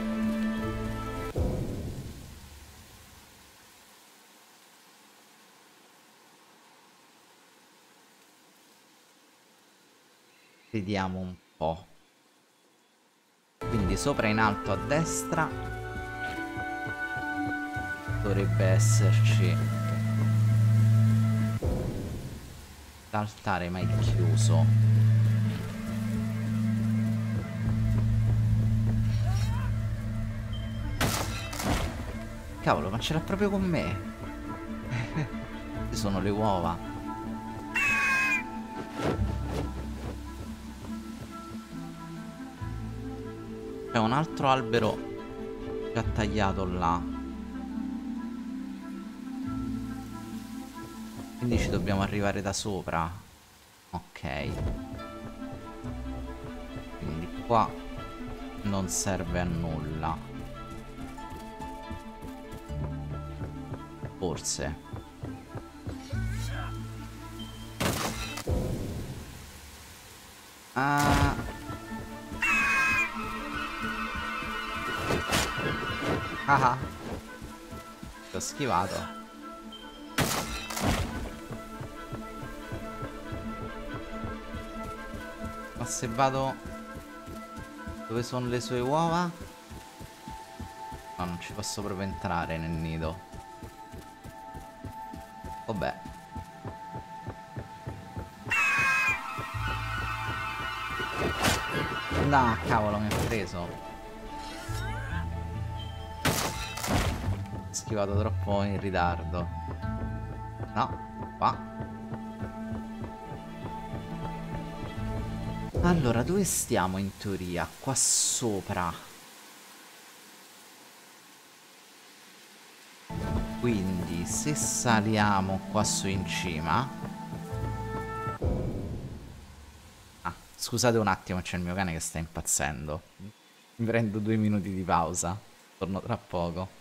Speaker 1: Vediamo un po'. Quindi sopra in alto a destra dovrebbe esserci l'altare mai chiuso. cavolo, ma ce l'ha proprio con me. Ci sono le uova. C'è un altro albero già tagliato là. Quindi ci dobbiamo arrivare da sopra. Ok. Quindi qua non serve a nulla. Forse. Ah. Ah. L'ho schivato. Ma se vado dove sono le sue uova? No, non ci posso proprio entrare nel nido. Vabbè. No, cavolo, mi ha preso. Ho schivato troppo in ritardo. No, qua. Allora, dove stiamo in teoria? Qua sopra. Quindi, se saliamo qua su in cima... Ah, scusate un attimo, c'è il mio cane che sta impazzendo. Mi prendo due minuti di pausa. Torno tra poco.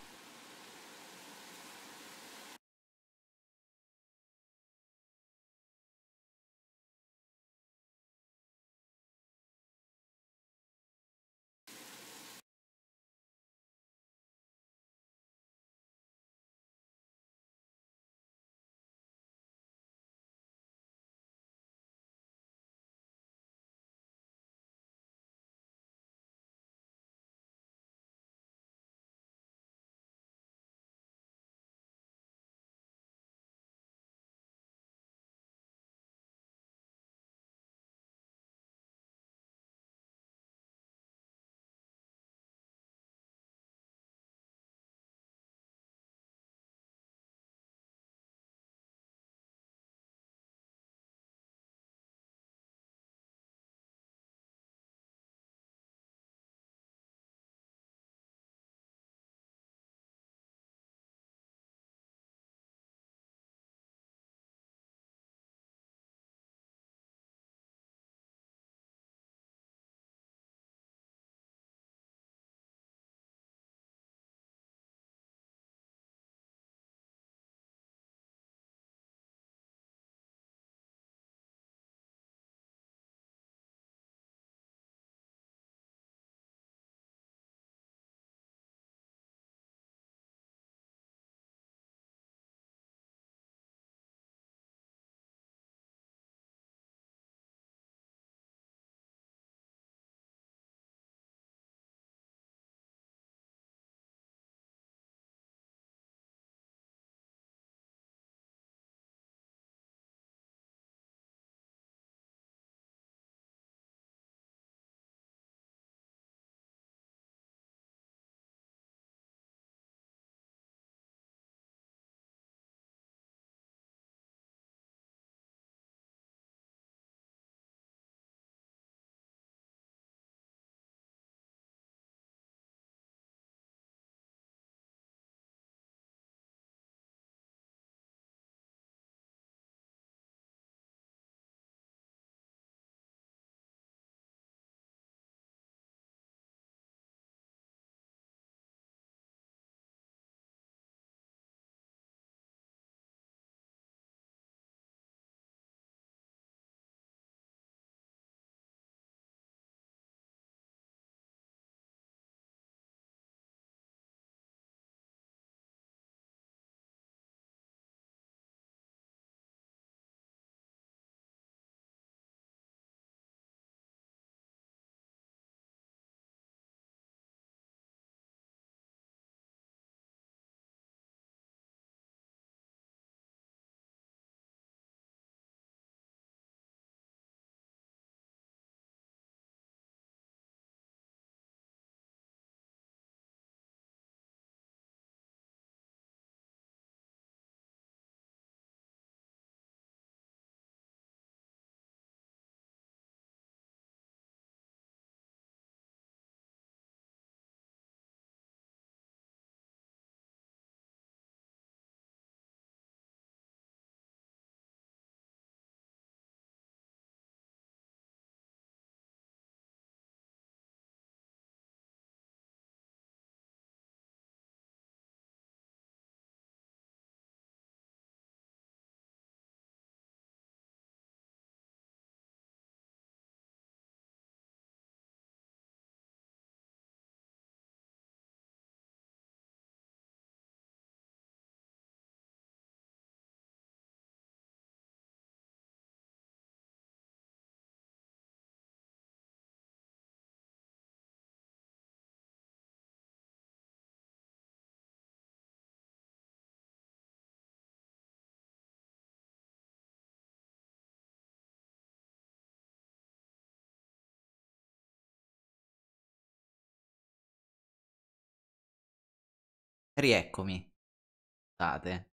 Speaker 1: Rieccomi. Scusate.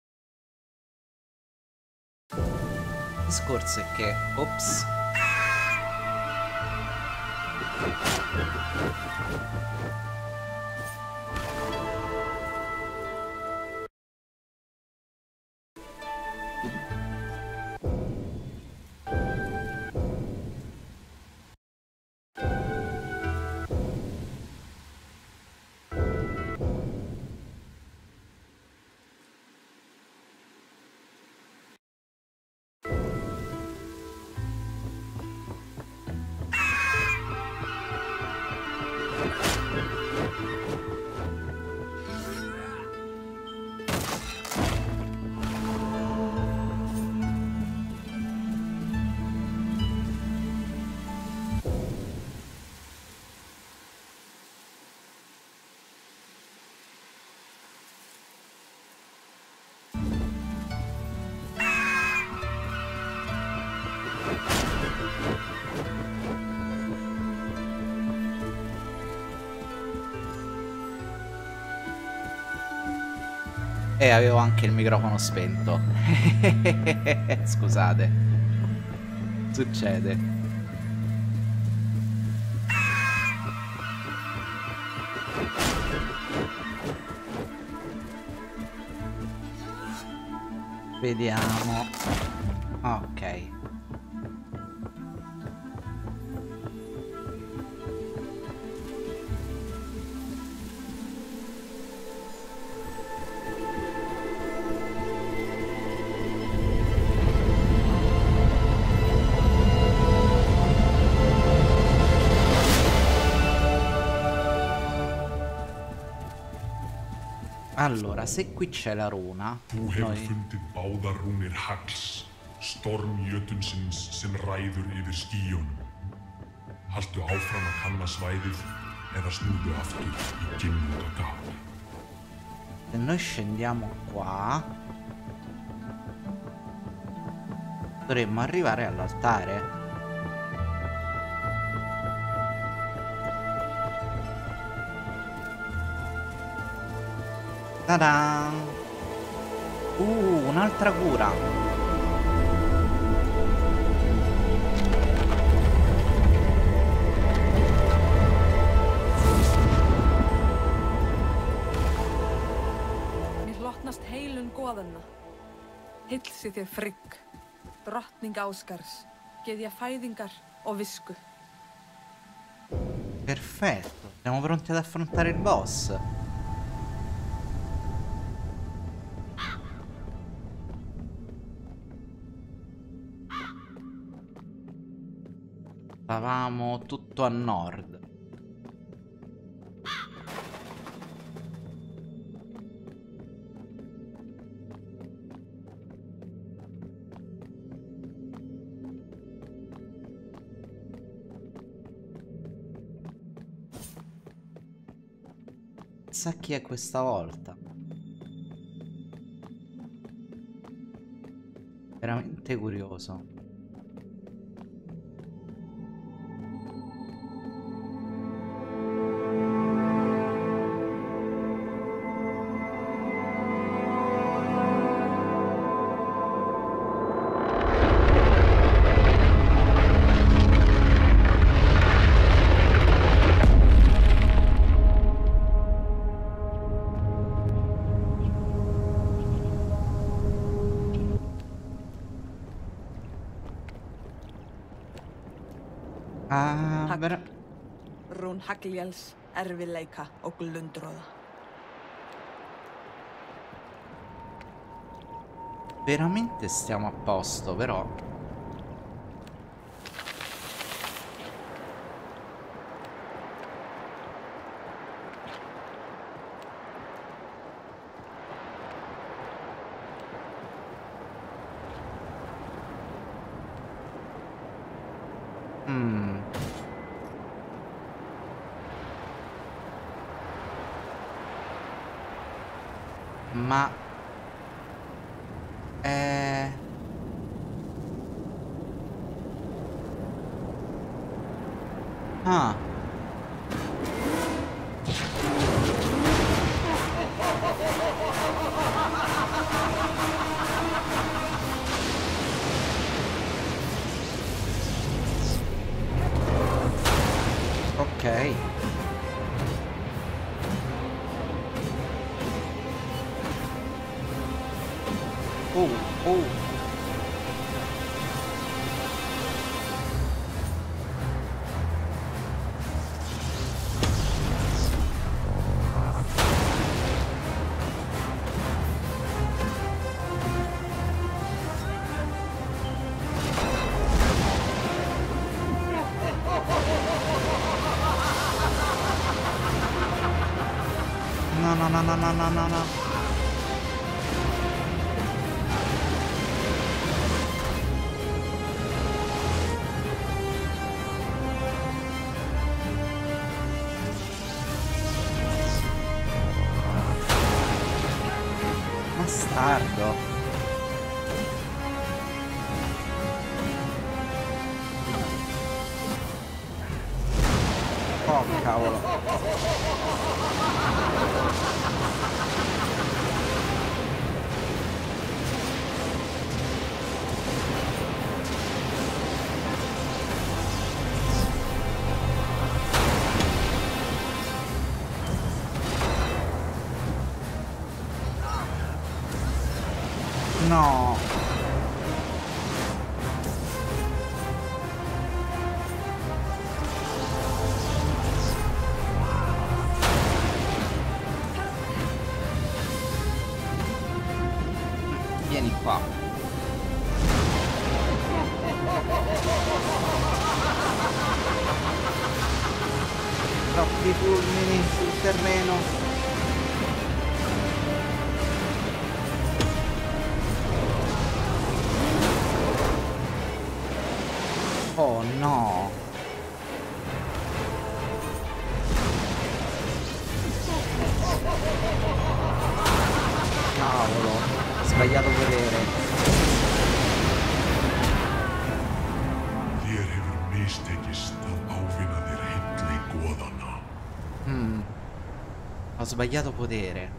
Speaker 1: Il discorso è che... Ops. E avevo anche il microfono spento. Scusate. Succede. Vediamo. Ok. Allora, se qui c'è la runa,
Speaker 3: Þú hefur
Speaker 1: noi...
Speaker 3: fundið báðar rúnir hagls, stormjötunsins sem ræður yfir skýjunum. Haltu áfram að kanna svæðið eða snúðu aftur í Ginnungagap.
Speaker 1: Se noi scendiamo qua, dovremmo arrivare all'altare. Ta-da! Uh, un'altra cura!
Speaker 2: Mér hlotnast heilun goðanna. Heilsi þér Frigg, drottning Ásgars, gyðja fæðingar og visku.
Speaker 1: Perfetto, siamo pronti ad affrontare il boss. Stavamo tutto a nord. Sa chi è questa volta? Veramente curioso. Ah, vera...
Speaker 2: Rún Hagljels, erfiðleika og glundroða.
Speaker 1: Veramente stiamo a posto, però. Mm. Ma eh... Ah. Ok. Oh, oh. No, no, no, no, no, no, no, no. Bastardo. Oh, cavolo. No. Vieni qua. Troppi fulmini sul terreno. Oh no. Cavolo, sbagliato vedere.
Speaker 3: Þér hefur mistekist að ávinna þér heilli goðanna.
Speaker 1: Hmm. Ho sbagliato potere.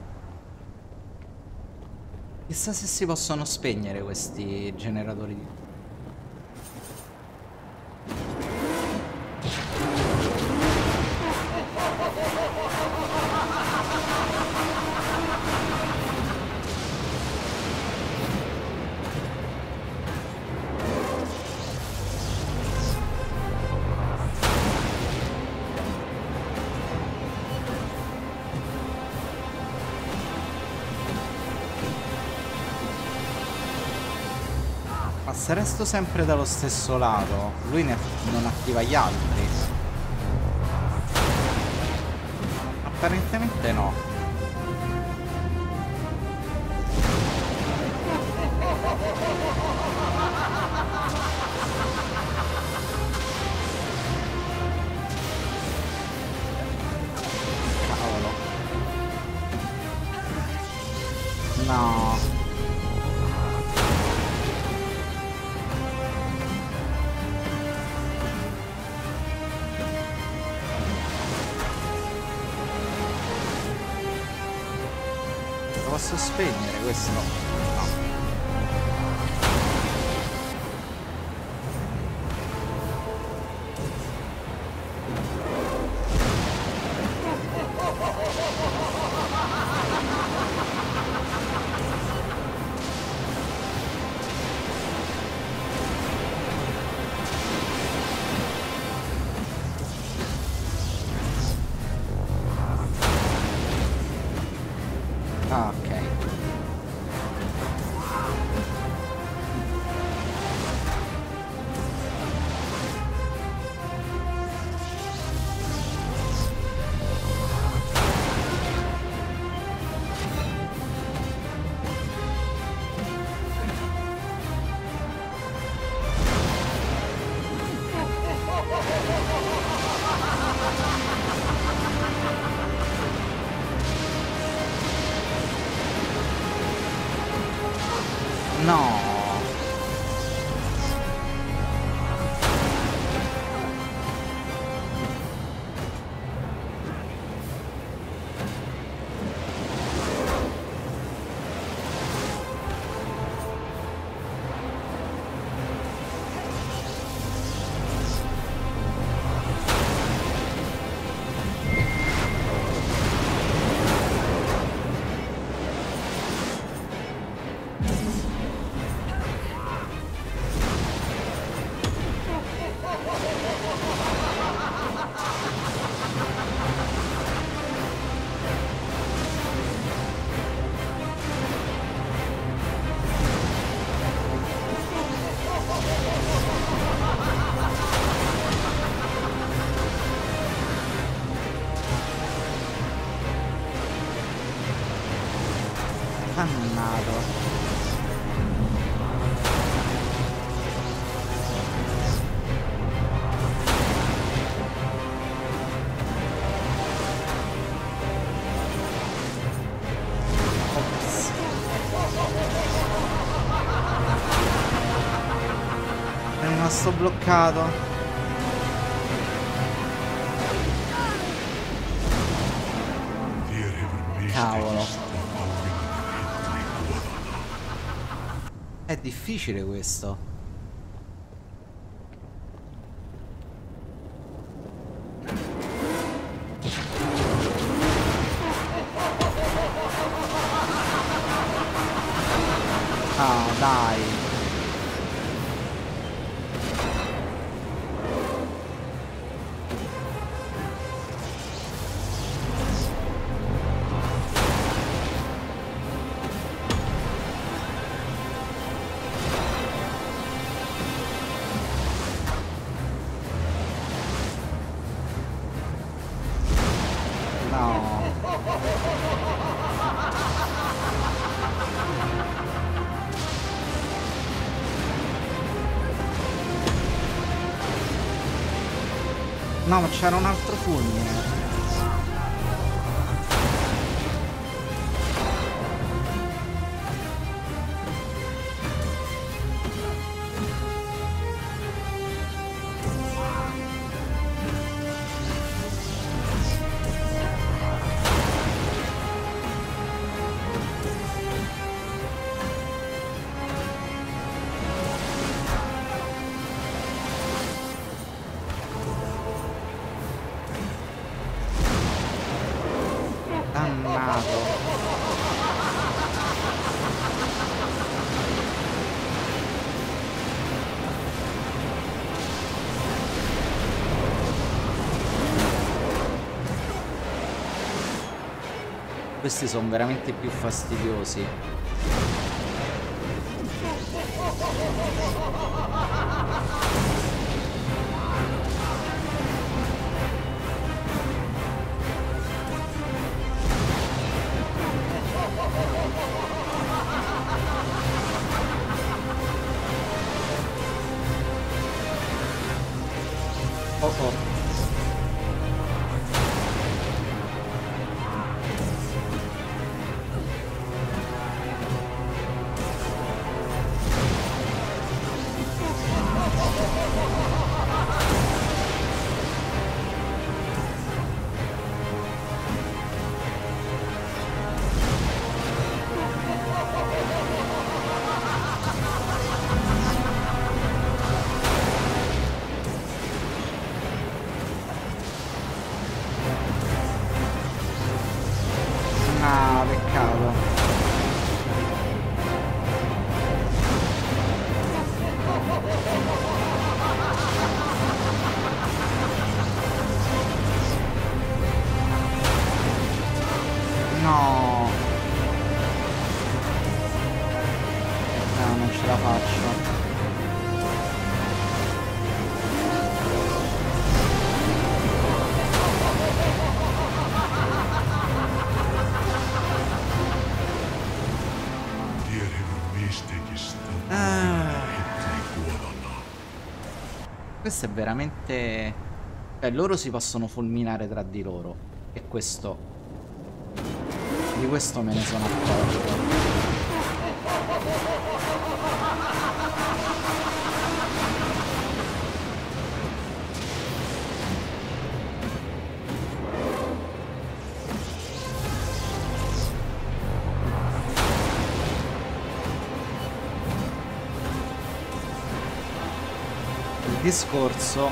Speaker 1: Chissà se si possono spegnere questi generatori di... Ma se resto sempre dallo stesso lato, lui ne non attiva gli altri. Apparentemente no. Cavolo. No. Posso spegnere questo? No. Ah, ok. Dannato. Sto bloccato. Cavolo. È difficile questo. Ah, dai. No, ma c'era un altro fulmine. Questi sono veramente più fastidiosi. Oh oh. Ah, peccato. No. No, non ce la faccio. Questo è veramente... Cioè, loro si possono fulminare tra di loro. E questo... Di questo me ne sono accorto. Discorso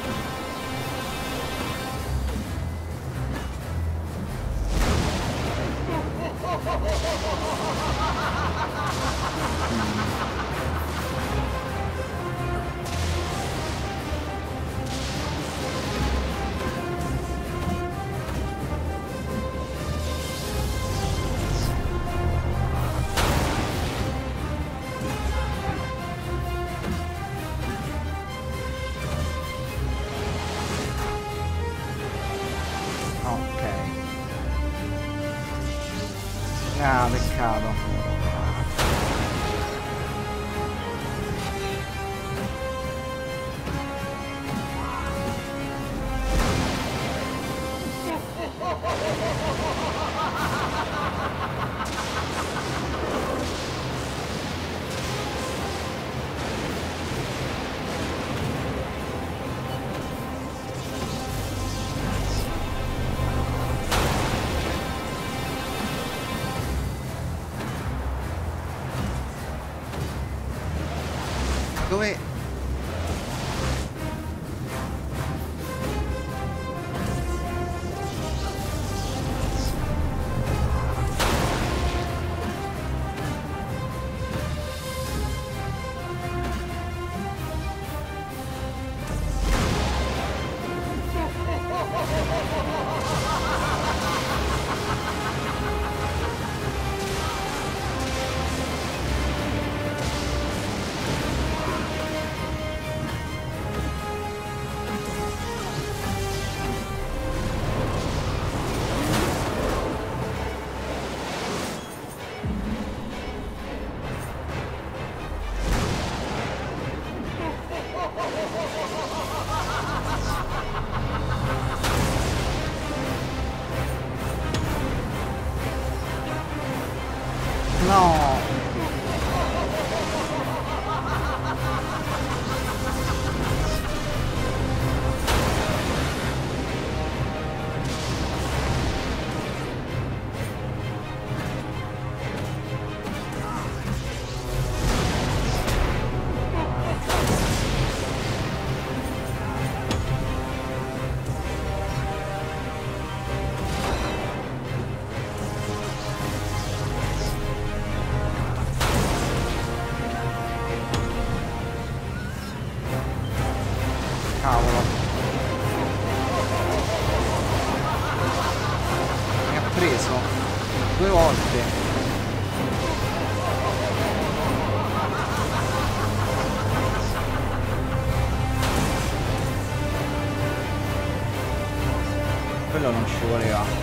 Speaker 1: ah, peccato. No! Cavolo. Mi ha preso due volte. Quello non ci voleva.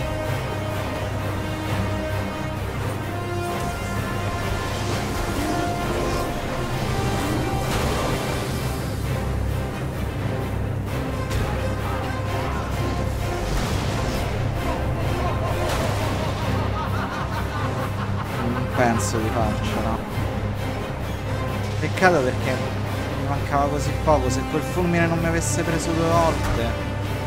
Speaker 1: Penso di farcela. Peccato perché mi mancava così poco. Se quel fulmine non mi avesse preso due volte.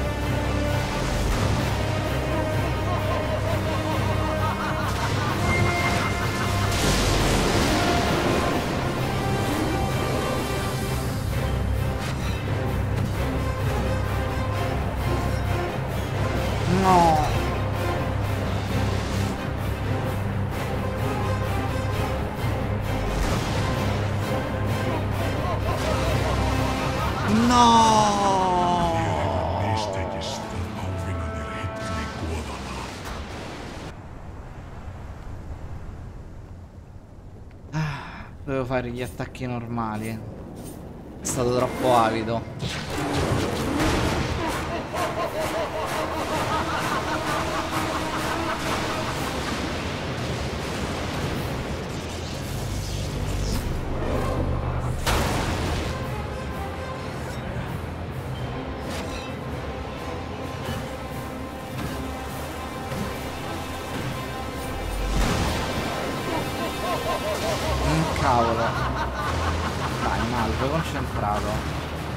Speaker 1: No. No! Ah, dovevo fare gli attacchi normali. È stato troppo avido. Cavolo. Dai, Malvo, concentrato.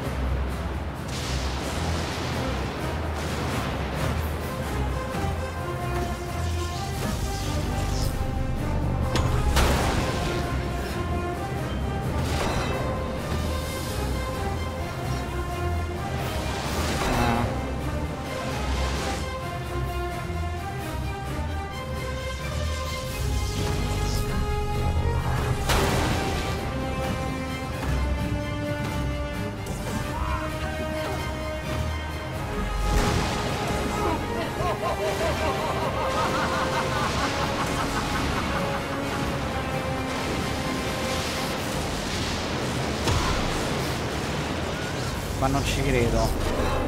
Speaker 1: Ma non ci credo.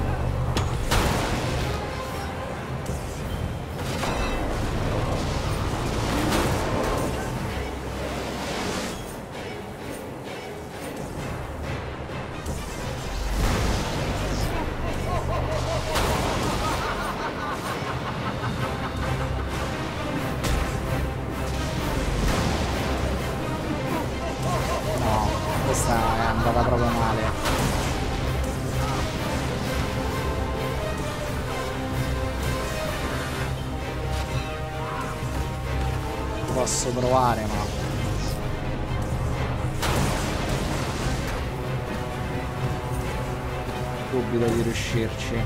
Speaker 1: No, questa è andata proprio male. Posso provare, ma dubito di riuscirci.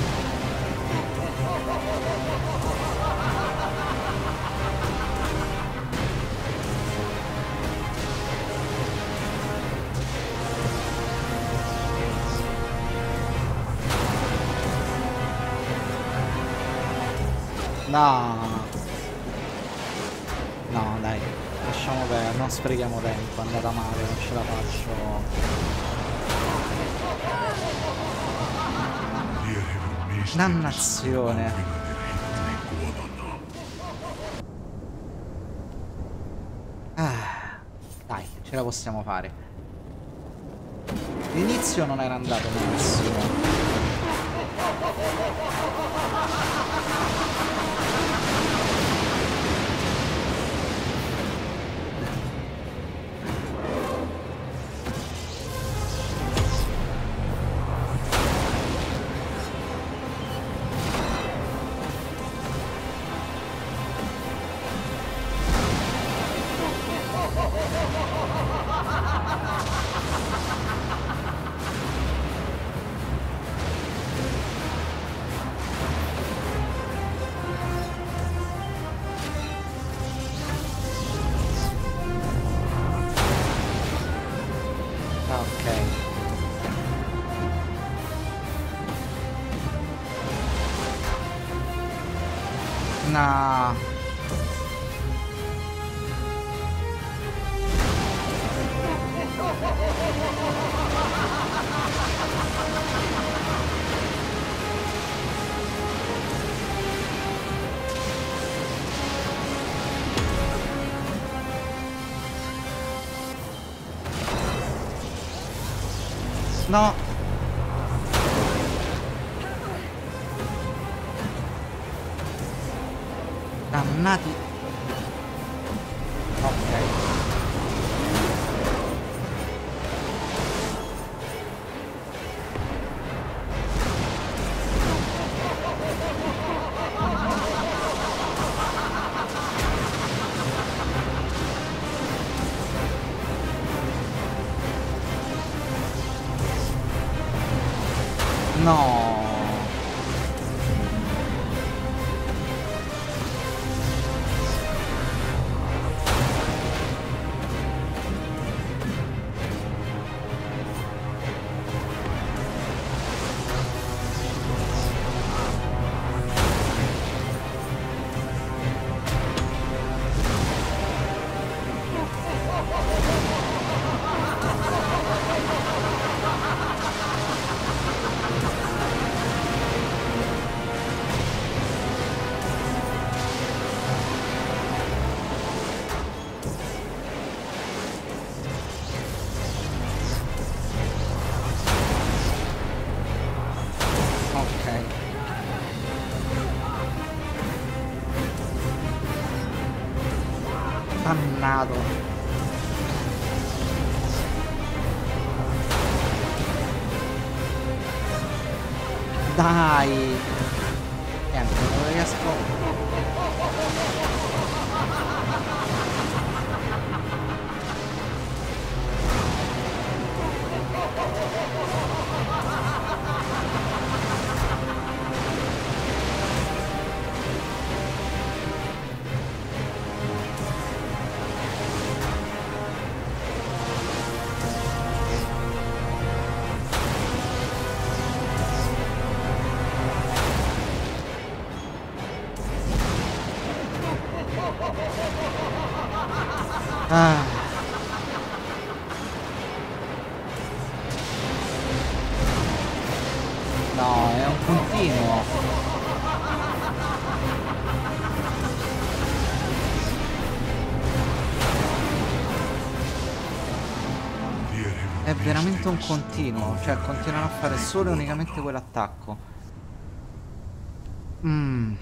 Speaker 1: No. No, dai, lasciamo perdere, non sprechiamo tempo, è andata male, non ce la faccio. Dannazione. Ah, dai, ce la possiamo fare. L'inizio non era andato benissimo. No. No. Dannati. Ok. No. Dannato. Dai. Niente, non riesco. Ah. No, è un continuo. È veramente un continuo, cioè continuano a fare solo e unicamente quell'attacco. Mmm.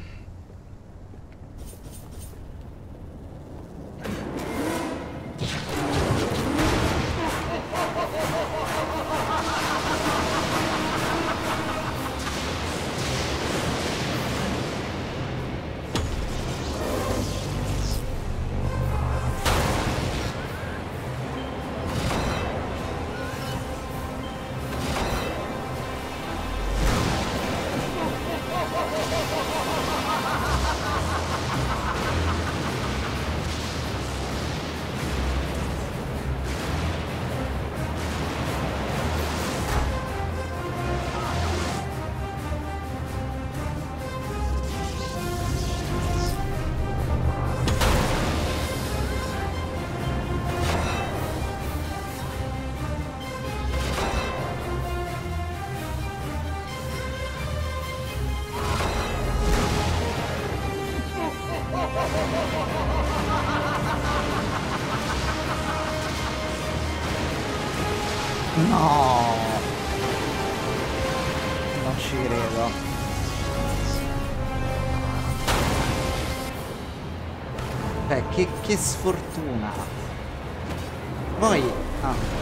Speaker 1: No, non ci credo. Beh, che, che sfortuna. Poi ah.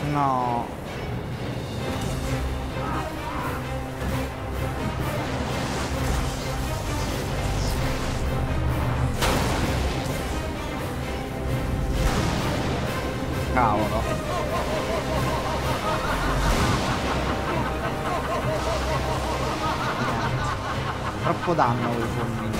Speaker 1: No. Cavolo. Troppo danno quei fulmini.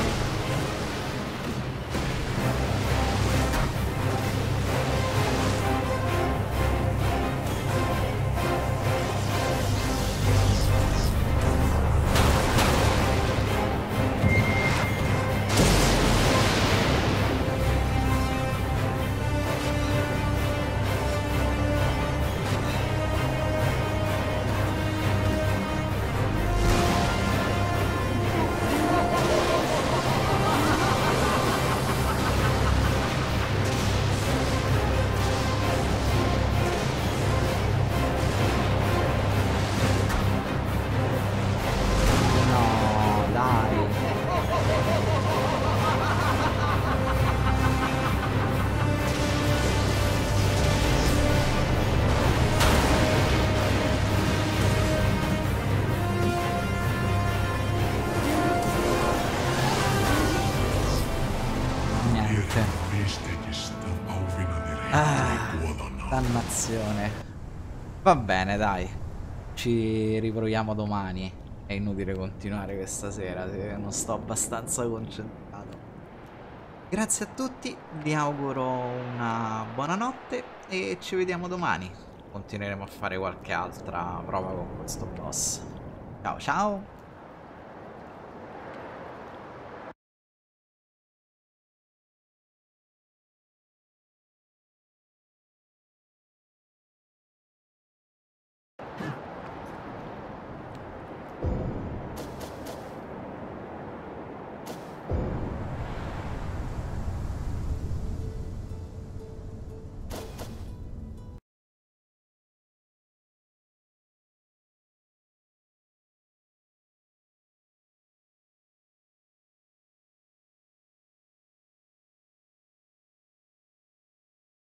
Speaker 1: Ah, dannazione. Va bene, dai. Ci riproviamo domani. È inutile continuare questa sera se non sto abbastanza concentrato. Grazie a tutti, vi auguro una buona notte e ci vediamo domani. Continueremo a fare qualche altra prova con questo boss. Ciao ciao.